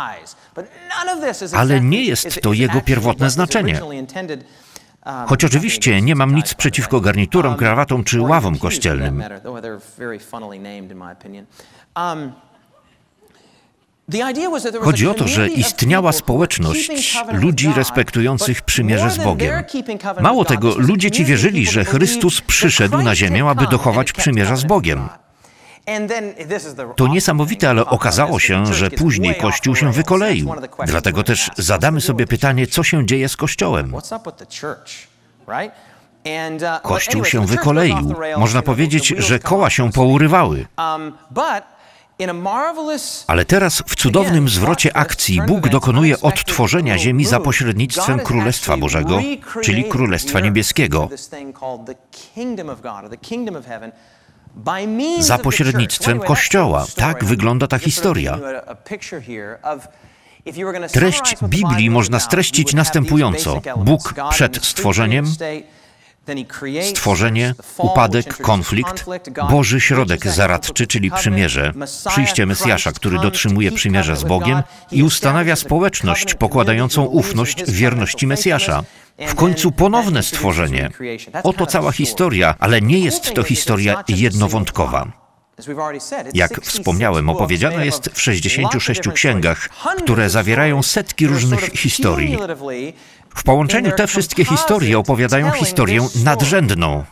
ale nie jest to jego pierwotne znaczenie. Choć oczywiście nie mam nic przeciwko garniturom, krawatom czy ławom kościelnym. Chodzi o to, że istniała społeczność ludzi respektujących przymierze z Bogiem. Mało tego, ludzie ci wierzyli, że Chrystus przyszedł na ziemię, aby dochować przymierza z Bogiem. To niesamowite, ale okazało się, że później Kościół się wykoleił. Dlatego też zadamy sobie pytanie, co się dzieje z Kościołem. Kościół się wykoleił. Można powiedzieć, że koła się pourywały. Ale teraz w cudownym zwrocie akcji Bóg dokonuje odtworzenia ziemi za pośrednictwem Królestwa Bożego, czyli Królestwa Niebieskiego. Za pośrednictwem Kościoła. Tak wygląda ta historia. Treść Biblii można streścić następująco. Bóg przed stworzeniem, stworzenie, upadek, konflikt, Boży środek zaradczy, czyli przymierze, przyjście Mesjasza, który dotrzymuje przymierza z Bogiem i ustanawia społeczność pokładającą ufność w wierności Mesjasza. W końcu ponowne stworzenie. Oto cała historia, ale nie jest to historia jednowątkowa. Jak wspomniałem, opowiedziana jest w sześćdziesięciu sześciu księgach, które zawierają setki różnych historii. W połączeniu te wszystkie historie opowiadają historię nadrzędną.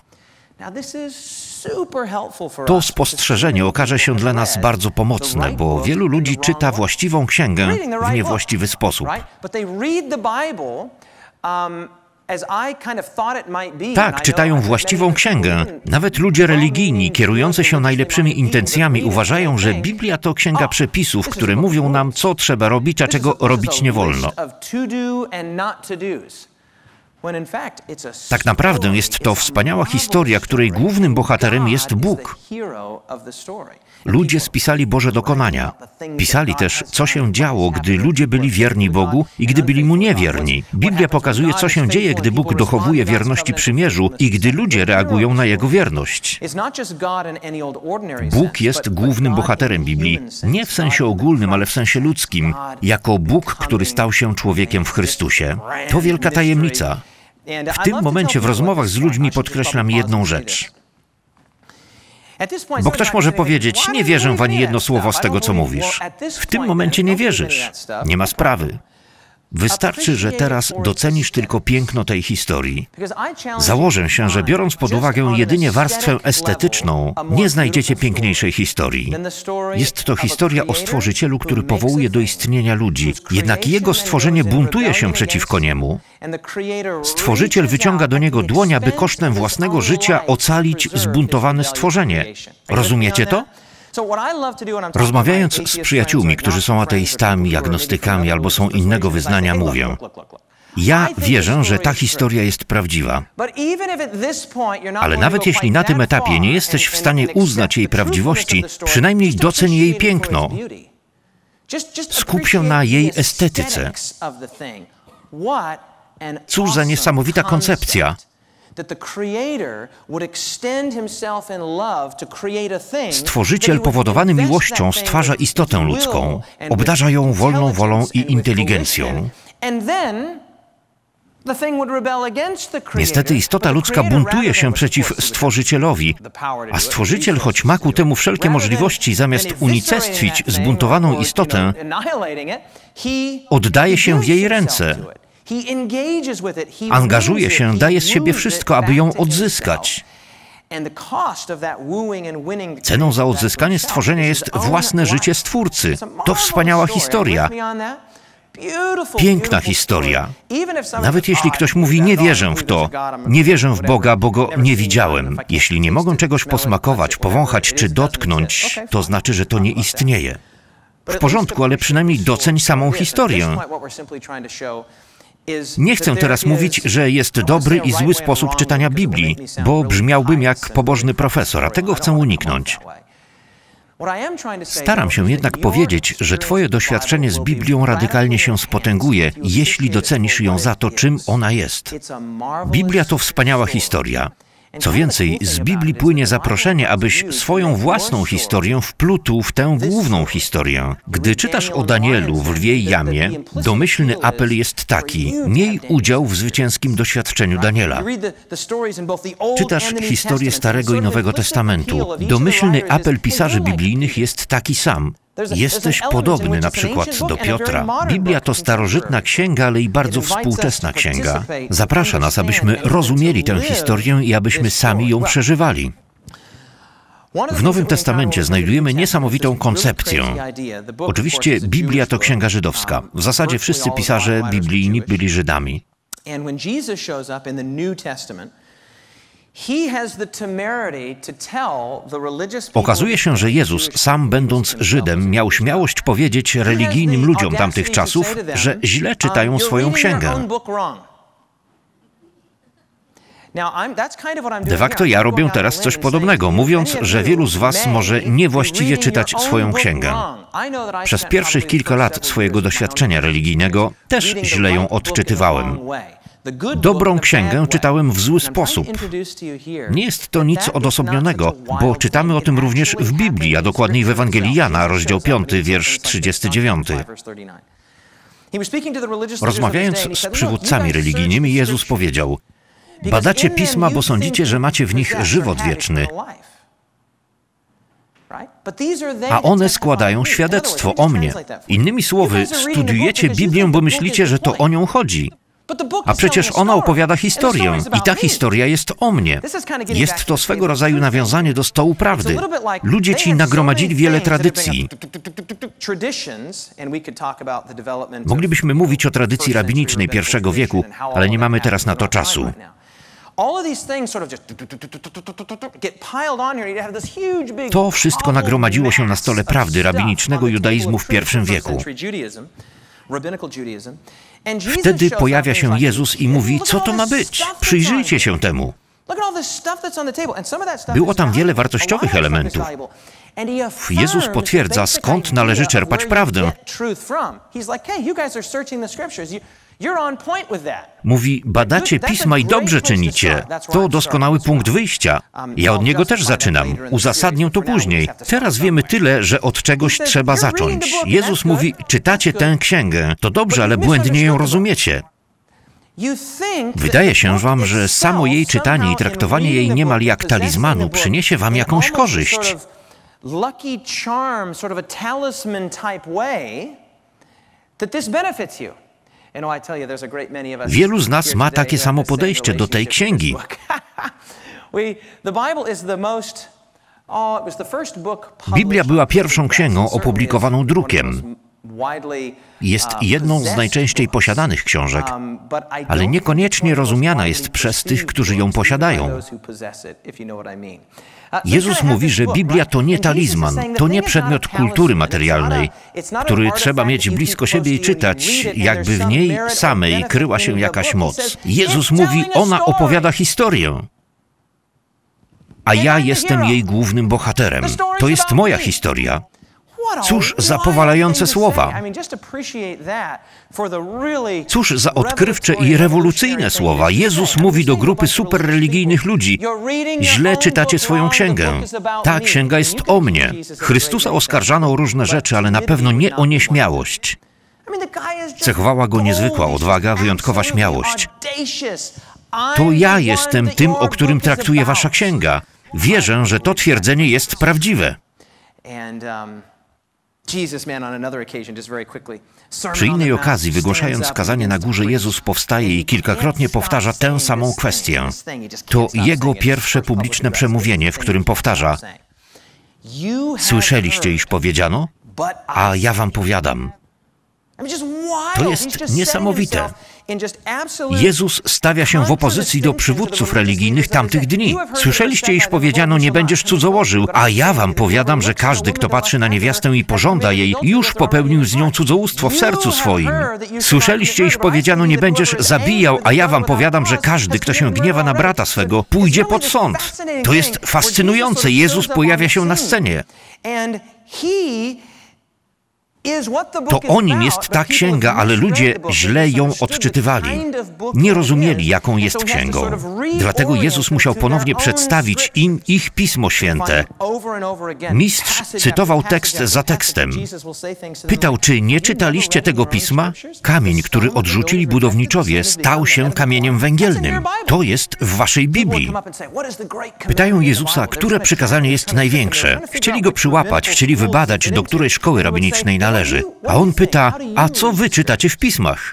To spostrzeżenie okaże się dla nas bardzo pomocne, bo wielu ludzi czyta właściwą księgę w niewłaściwy sposób. Tak, czytają właściwą księgę. Nawet ludzie religijni, kierujący się najlepszymi intencjami, uważają, że Biblia to księga przepisów, które mówią nam, co trzeba robić, a czego robić nie wolno. Tak naprawdę jest to wspaniała historia, której głównym bohaterem jest Bóg. Ludzie spisali Boże dokonania. Pisali też, co się działo, gdy ludzie byli wierni Bogu i gdy byli Mu niewierni. Biblia pokazuje, co się dzieje, gdy Bóg dochowuje wierności przymierzu i gdy ludzie reagują na Jego wierność. Bóg jest głównym bohaterem Biblii, nie w sensie ogólnym, ale w sensie ludzkim, jako Bóg, który stał się człowiekiem w Chrystusie. To wielka tajemnica. W tym momencie w rozmowach z ludźmi podkreślam jedną rzecz. Bo ktoś może powiedzieć, nie wierzę w ani jedno słowo z tego, co mówisz. W tym momencie nie wierzysz. Nie ma sprawy. Wystarczy, że teraz docenisz tylko piękno tej historii. Założę się, że biorąc pod uwagę jedynie warstwę estetyczną, nie znajdziecie piękniejszej historii. Jest to historia o Stworzycielu, który powołuje do istnienia ludzi, jednak Jego stworzenie buntuje się przeciwko Niemu. Stworzyciel wyciąga do Niego dłoń, aby kosztem własnego życia ocalić zbuntowane stworzenie. Rozumiecie to? Rozmawiając z przyjaciółmi, którzy są ateistami, agnostykami albo są innego wyznania, mówię: ja wierzę, że ta historia jest prawdziwa. Ale nawet jeśli na tym etapie nie jesteś w stanie uznać jej prawdziwości, przynajmniej doceń jej piękno. Skup się na jej estetyce. Cóż za niesamowita koncepcja. Stworzyciel powodowany miłością stwarza istotę ludzką, obdarza ją wolną wolą i inteligencją. Niestety istota ludzka buntuje się przeciw Stworzycielowi, a Stworzyciel, choć ma ku temu wszelkie możliwości, zamiast unicestwić zbuntowaną istotę, oddaje się w jej ręce. Angażuje się, daje z siebie wszystko, aby ją odzyskać. Ceną za odzyskanie stworzenia jest własne życie Stwórcy. To wspaniała historia. Piękna historia. Nawet jeśli ktoś mówi, nie wierzę w to, nie wierzę w Boga, bo Go nie widziałem. Jeśli nie mogą czegoś posmakować, powąchać czy dotknąć, to znaczy, że to nie istnieje. W porządku, ale przynajmniej doceń samą historię. Nie chcę teraz mówić, że jest dobry i zły sposób czytania Biblii, bo brzmiałbym jak pobożny profesor, a tego chcę uniknąć. Staram się jednak powiedzieć, że Twoje doświadczenie z Biblią radykalnie się spotęguje, jeśli docenisz ją za to, czym ona jest. Biblia to wspaniała historia. Co więcej, z Biblii płynie zaproszenie, abyś swoją własną historię wplótł w tę główną historię. Gdy czytasz o Danielu w lwiej jamie, domyślny apel jest taki: miej udział w zwycięskim doświadczeniu Daniela. Czytasz historię Starego i Nowego Testamentu. Domyślny apel pisarzy biblijnych jest taki sam. Jesteś podobny na przykład do Piotra. Biblia to starożytna księga, ale i bardzo współczesna księga. Zaprasza nas, abyśmy rozumieli tę historię i abyśmy sami ją przeżywali. W Nowym Testamencie znajdujemy niesamowitą koncepcję. Oczywiście Biblia to księga żydowska. W zasadzie wszyscy pisarze biblijni byli Żydami. Okazuje się, że Jezus, sam będąc Żydem, miał śmiałość powiedzieć religijnym ludziom tamtych czasów, że źle czytają swoją księgę. De facto ja robię teraz coś podobnego, mówiąc, że wielu z was może niewłaściwie czytać swoją księgę. Przez pierwszych kilka lat swojego doświadczenia religijnego też źle ją odczytywałem. Dobrą księgę czytałem w zły sposób. Nie jest to nic odosobnionego, bo czytamy o tym również w Biblii, a dokładniej w Ewangelii Jana, rozdział piąty, wiersz trzydziesty dziewiąty. Rozmawiając z przywódcami religijnymi, Jezus powiedział: badacie Pisma, bo sądzicie, że macie w nich żywot wieczny, a one składają świadectwo o mnie. Innymi słowy, studiujecie Biblię, bo myślicie, że to o nią chodzi. A przecież ona opowiada historię i ta historia jest o mnie. Jest to swego rodzaju nawiązanie do stołu prawdy. Ludzie ci nagromadzili wiele tradycji. Moglibyśmy mówić o tradycji rabinicznej pierwszego wieku, ale nie mamy teraz na to czasu. To wszystko nagromadziło się na stole prawdy rabinicznego judaizmu w pierwszym wieku. Wtedy pojawia się Jezus i mówi, co to ma być? Przyjrzyjcie się temu. Było tam wiele wartościowych elementów. Jezus potwierdza, skąd należy czerpać prawdę. Mówi, badacie Pisma i dobrze czynicie. To doskonały punkt wyjścia. Ja od niego też zaczynam. Uzasadnię to później. Teraz wiemy tyle, że od czegoś trzeba zacząć. Jezus mówi, czytacie tę księgę. To dobrze, ale błędnie ją rozumiecie. Wydaje się wam, że samo jej czytanie i traktowanie jej niemal jak talizmanu przyniesie wam jakąś korzyść. Wielu z nas ma takie samo podejście do tej księgi. Biblia była pierwszą księgą opublikowaną drukiem. Jest jedną z najczęściej posiadanych książek, ale niekoniecznie rozumiana jest przez tych, którzy ją posiadają. Jezus mówi, że Biblia to nie talizman, to nie przedmiot kultury materialnej, który trzeba mieć blisko siebie i czytać, jakby w niej samej kryła się jakaś moc. Jezus mówi, ona opowiada historię, a ja jestem jej głównym bohaterem. To jest moja historia. Cóż za powalające słowa. Cóż za odkrywcze i rewolucyjne słowa. Jezus mówi do grupy superreligijnych ludzi. Źle czytacie swoją księgę. Ta księga jest o mnie. Chrystusa oskarżano o różne rzeczy, ale na pewno nie o nieśmiałość. Cechowała go niezwykła odwaga, wyjątkowa śmiałość. To ja jestem tym, o którym traktuje wasza księga. Wierzę, że to twierdzenie jest prawdziwe. Przy innej okazji, wygłaszając kazanie na górze, Jezus powstaje i kilkakrotnie powtarza tę samą kwestię. To Jego pierwsze publiczne przemówienie, w którym powtarza: słyszeliście, iż powiedziano, a ja wam powiadam. To jest niesamowite. Jezus stawia się w opozycji do przywódców religijnych tamtych dni. Słyszeliście, iż powiedziano, nie będziesz cudzołożył, a ja wam powiadam, że każdy, kto patrzy na niewiastę i pożąda jej, już popełnił z nią cudzołóstwo w sercu swoim. Słyszeliście, iż powiedziano, nie będziesz zabijał, a ja wam powiadam, że każdy, kto się gniewa na brata swego, pójdzie pod sąd. To jest fascynujące. Jezus pojawia się na scenie. To o nim jest ta księga, ale ludzie źle ją odczytywali. Nie rozumieli, jaką jest księgą. Dlatego Jezus musiał ponownie przedstawić im ich Pismo Święte. Mistrz cytował tekst za tekstem. Pytał, czy nie czytaliście tego Pisma? Kamień, który odrzucili budowniczowie, stał się kamieniem węgielnym. To jest w waszej Biblii. Pytają Jezusa, które przykazanie jest największe. Chcieli go przyłapać, chcieli wybadać, do której szkoły rabinicznej należy. A on pyta, a co wy czytacie w Pismach?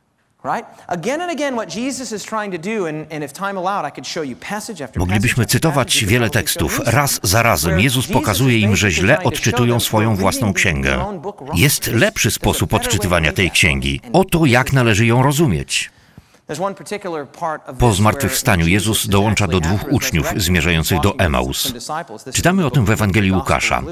Moglibyśmy cytować wiele tekstów. Raz za razem Jezus pokazuje im, że źle odczytują swoją własną księgę. Jest lepszy sposób odczytywania tej księgi. Oto jak należy ją rozumieć. Po zmartwychwstaniu Jezus dołącza do dwóch uczniów zmierzających do Emaus. Czytamy o tym w Ewangelii Łukasza.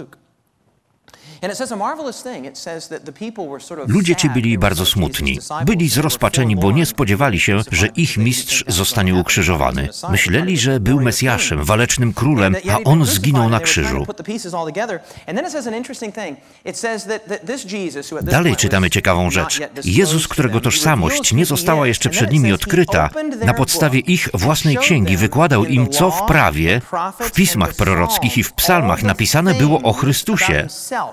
Ludzie ci byli bardzo smutni. Byli zrozpaczeni, bo nie spodziewali się, że ich mistrz zostanie ukrzyżowany. Myśleli, że był Mesjaszem, walecznym królem, a on zginął na krzyżu. Dalej czytamy ciekawą rzecz. Jezus, którego tożsamość nie została jeszcze przed nimi odkryta, na podstawie ich własnej księgi wykładał im, co w prawie, w pismach prorockich i w psalmach napisane było o Chrystusie.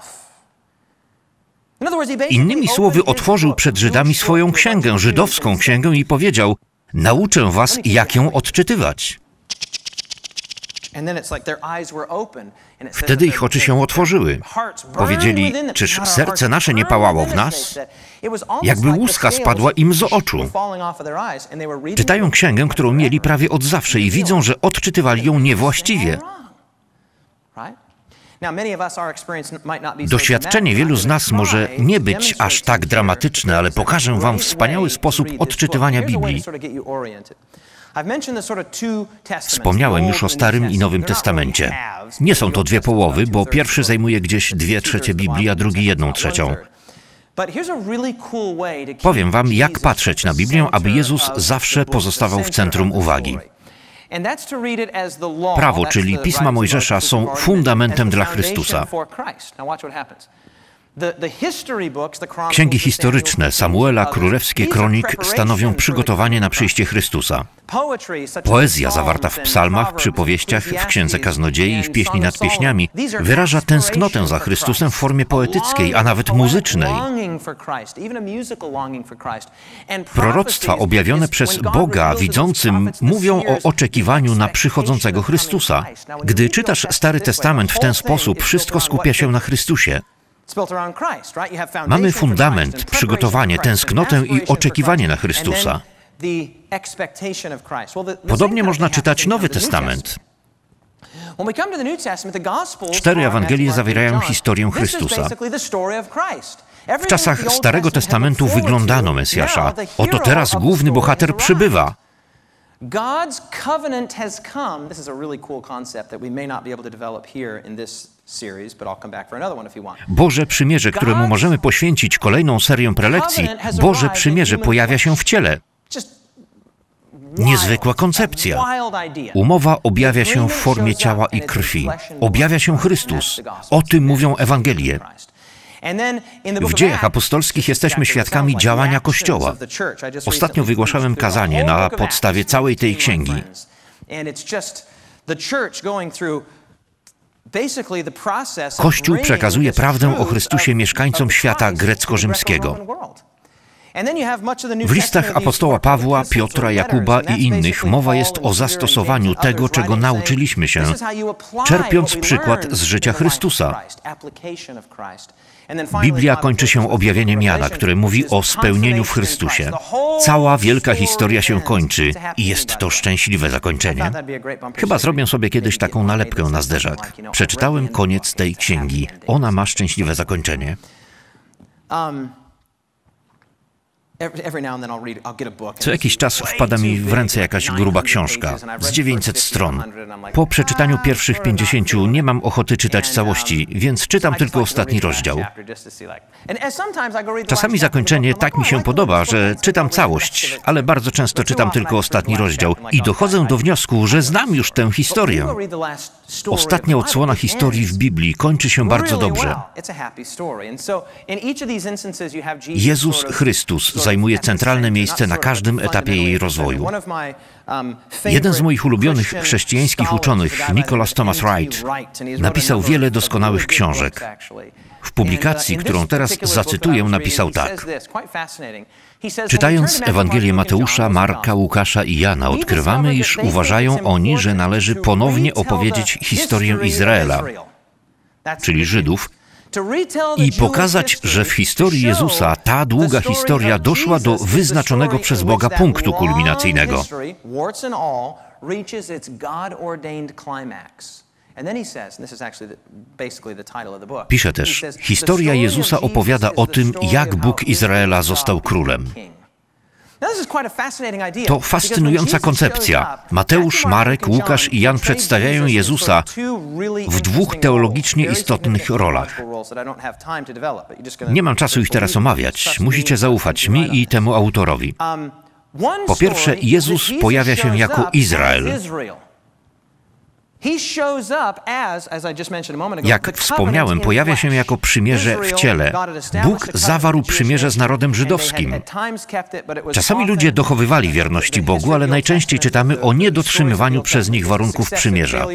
Innymi słowy, otworzył przed Żydami swoją księgę, żydowską księgę i powiedział: nauczę was, jak ją odczytywać. Wtedy ich oczy się otworzyły. Powiedzieli, czyż serce nasze nie pałało w nas? Jakby łuska spadła im z oczu. Czytają księgę, którą mieli prawie od zawsze i widzą, że odczytywali ją niewłaściwie. Doświadczenie wielu z nas może nie być aż tak dramatyczne, ale pokażę wam wspaniały sposób odczytywania Biblii. Wspomniałem już o Starym i Nowym Testamencie. Nie są to dwie połowy, bo pierwszy zajmuje gdzieś dwie trzecie Biblii, a drugi jedną trzecią. Powiem wam, jak patrzeć na Biblię, aby Jezus zawsze pozostawał w centrum uwagi. Prawo, czyli Pisma Mojżesza, są fundamentem dla Chrystusa. Księgi historyczne, Samuela, królewskie, kronik stanowią przygotowanie na przyjście Chrystusa. Poezja zawarta w psalmach, przypowieściach, w Księdze Kaznodziei i w Pieśni nad pieśniami wyraża tęsknotę za Chrystusem w formie poetyckiej, a nawet muzycznej. Proroctwa objawione przez Boga widzącym mówią o oczekiwaniu na przychodzącego Chrystusa. Gdy czytasz Stary Testament w ten sposób, wszystko skupia się na Chrystusie. Mamy fundament, przygotowanie, tęsknotę i oczekiwanie na Chrystusa. Podobnie można czytać Nowy Testament. Cztery Ewangelie zawierają historię Chrystusa. W czasach Starego Testamentu wyglądano Mesjasza. Oto teraz główny bohater przybywa. God's covenant has come. This is a really cool concept that we may not be able to develop here in this series, but I'll come back for another one if you want. Boże Przymierze, któremu możemy poświęcić kolejną serię prelekcji, Boże Przymierze pojawia się w ciele. Niezwykła koncepcja. Umowa objawia się w formie ciała i krwi. Objawia się Chrystus. O tym mówią Ewangelie. W Dziejach Apostolskich jesteśmy świadkami działania Kościoła. Ostatnio wygłaszałem kazanie na podstawie całej tej księgi. Kościół przekazuje prawdę o Chrystusie mieszkańcom świata grecko-rzymskiego. W listach apostoła Pawła, Piotra, Jakuba i innych mowa jest o zastosowaniu tego, czego nauczyliśmy się, czerpiąc przykład z życia Chrystusa. Biblia kończy się objawieniem Jana, które mówi o spełnieniu w Chrystusie. Cała wielka historia się kończy i jest to szczęśliwe zakończenie. Chyba zrobię sobie kiedyś taką nalepkę na zderzak. Przeczytałem koniec tej księgi. Ona ma szczęśliwe zakończenie. Co jakiś czas wpada mi w ręce jakaś gruba książka z dziewięćset stron. Po przeczytaniu pierwszych pięćdziesięciu nie mam ochoty czytać całości, więc czytam tylko ostatni rozdział. Czasami zakończenie tak mi się podoba, że czytam całość, ale bardzo często czytam tylko ostatni rozdział i dochodzę do wniosku, że znam już tę historię. Ostatnia odsłona historii w Biblii kończy się bardzo dobrze. Jezus Chrystus zajmuje centralne miejsce na każdym etapie jej rozwoju. Jeden z moich ulubionych chrześcijańskich uczonych, Nicholas Thomas Wright, napisał wiele doskonałych książek. W publikacji, którą teraz zacytuję, napisał tak. Czytając Ewangelię Mateusza, Marka, Łukasza i Jana, odkrywamy, iż uważają oni, że należy ponownie opowiedzieć historię Izraela, czyli Żydów, i pokazać, że w historii Jezusa ta długa historia doszła do wyznaczonego przez Boga punktu kulminacyjnego. Pisze też, historia Jezusa opowiada o tym, jak Bóg Izraela został królem. To fascynująca koncepcja. Mateusz, Marek, Łukasz i Jan przedstawiają Jezusa w dwóch teologicznie istotnych rolach. Nie mam czasu ich teraz omawiać. Musicie zaufać mi i temu autorowi. Po pierwsze, Jezus pojawia się jako Izrael. Jak wspomniałem, pojawia się jako przymierze w ciele. Bóg zawarł przymierze z narodem żydowskim. Czasami ludzie dochowywali wierności Bogu, ale najczęściej czytamy o niedotrzymywaniu przez nich warunków przymierza.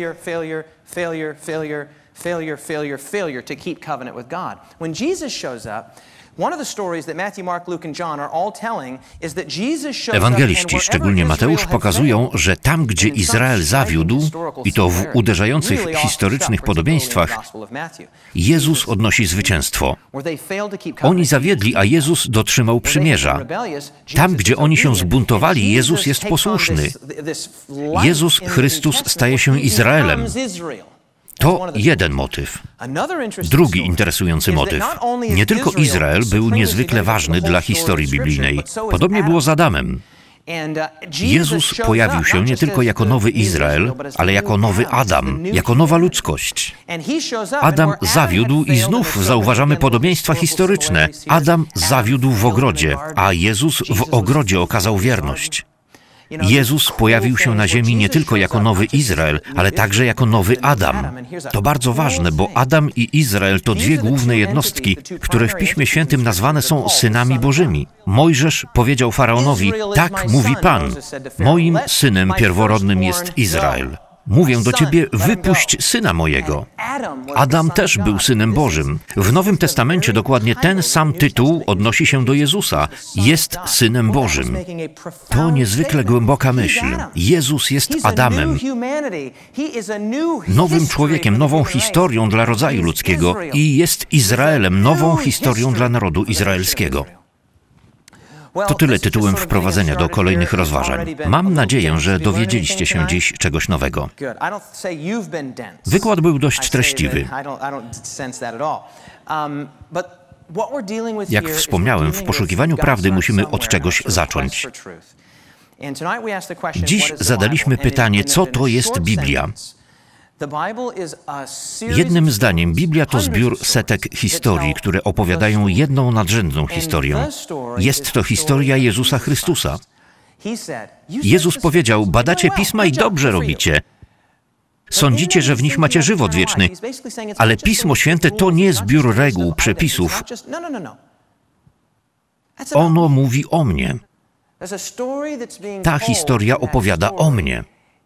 Ewangeliści, szczególnie Mateusz, pokazują, że tam, gdzie Izrael zawiódł, i to w uderzających historycznych podobieństwach, Jezus odnosi zwycięstwo. Oni zawiedli, a Jezus dotrzymał przymierza. Tam, gdzie oni się zbuntowali, Jezus jest posłuszny. Jezus Chrystus staje się Izraelem. To jeden motyw. Drugi interesujący motyw. Nie tylko Izrael był niezwykle ważny dla historii biblijnej. Podobnie było z Adamem. Jezus pojawił się nie tylko jako nowy Izrael, ale jako nowy Adam, jako nowa ludzkość. Adam zawiódł i znów zauważamy podobieństwa historyczne. Adam zawiódł w ogrodzie, a Jezus w ogrodzie okazał wierność. Jezus pojawił się na ziemi nie tylko jako nowy Izrael, ale także jako nowy Adam. To bardzo ważne, bo Adam i Izrael to dwie główne jednostki, które w Piśmie Świętym nazwane są synami Bożymi. Mojżesz powiedział Faraonowi: tak mówi Pan, moim synem pierworodnym jest Izrael. Mówię do ciebie, wypuść syna mojego. Adam też był synem Bożym. W Nowym Testamencie dokładnie ten sam tytuł odnosi się do Jezusa. Jest synem Bożym. To niezwykle głęboka myśl. Jezus jest Adamem, nowym człowiekiem, nową historią dla rodzaju ludzkiego i jest Izraelem, nową historią dla narodu izraelskiego. To tyle tytułem wprowadzenia do kolejnych rozważań. Mam nadzieję, że dowiedzieliście się dziś czegoś nowego. Wykład był dość treściwy. Jak wspomniałem, w poszukiwaniu prawdy musimy od czegoś zacząć. Dziś zadaliśmy pytanie, co to jest Biblia? Jednym zdaniem, Biblia to zbiór setek historii, które opowiadają jedną nadrzędną historię. Jest to historia Jezusa Chrystusa. Jezus powiedział: badacie Pisma i dobrze robicie. Sądzicie, że w nich macie żywot wieczny, ale Pismo Święte to nie zbiór reguł, przepisów. Ono mówi o mnie. Ta historia opowiada o mnie.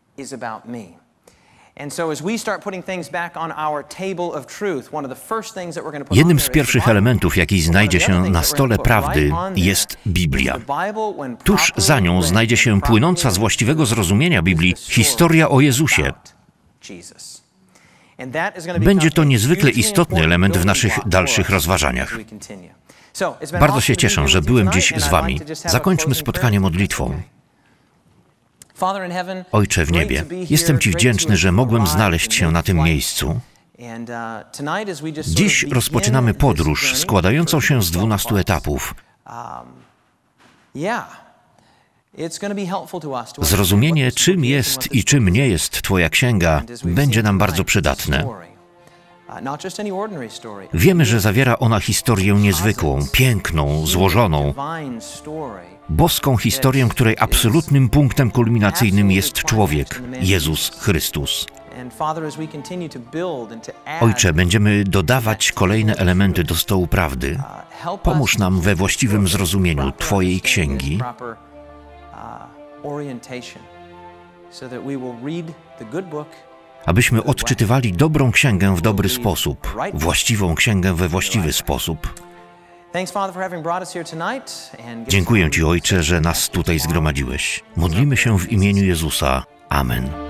Jednym z pierwszych elementów, jaki znajdzie się na stole prawdy, jest Biblia. Tuż za nią znajdzie się płynąca z właściwego zrozumienia Biblii historia o Jezusie. Będzie to niezwykle istotny element w naszych dalszych rozważaniach. Bardzo się cieszę, że byłem dziś z wami. Zakończmy spotkanie modlitwą. Ojcze w niebie, jestem Ci wdzięczny, że mogłem znaleźć się na tym miejscu. Dziś rozpoczynamy podróż składającą się z dwunastu etapów. Zrozumienie, czym jest i czym nie jest Twoja księga, będzie nam bardzo przydatne. Wiemy, że zawiera ona historię niezwykłą, piękną, złożoną, boską historię, której absolutnym punktem kulminacyjnym jest człowiek, Jezus Chrystus. Ojcze, będziemy dodawać kolejne elementy do stołu prawdy. Pomóż nam we właściwym zrozumieniu Twojej księgi, abyśmy odczytywali dobrą księgę w dobry sposób, właściwą księgę we właściwy sposób. Dziękuję Ci, Ojcze, że nas tutaj zgromadziłeś. Modlimy się w imieniu Jezusa. Amen.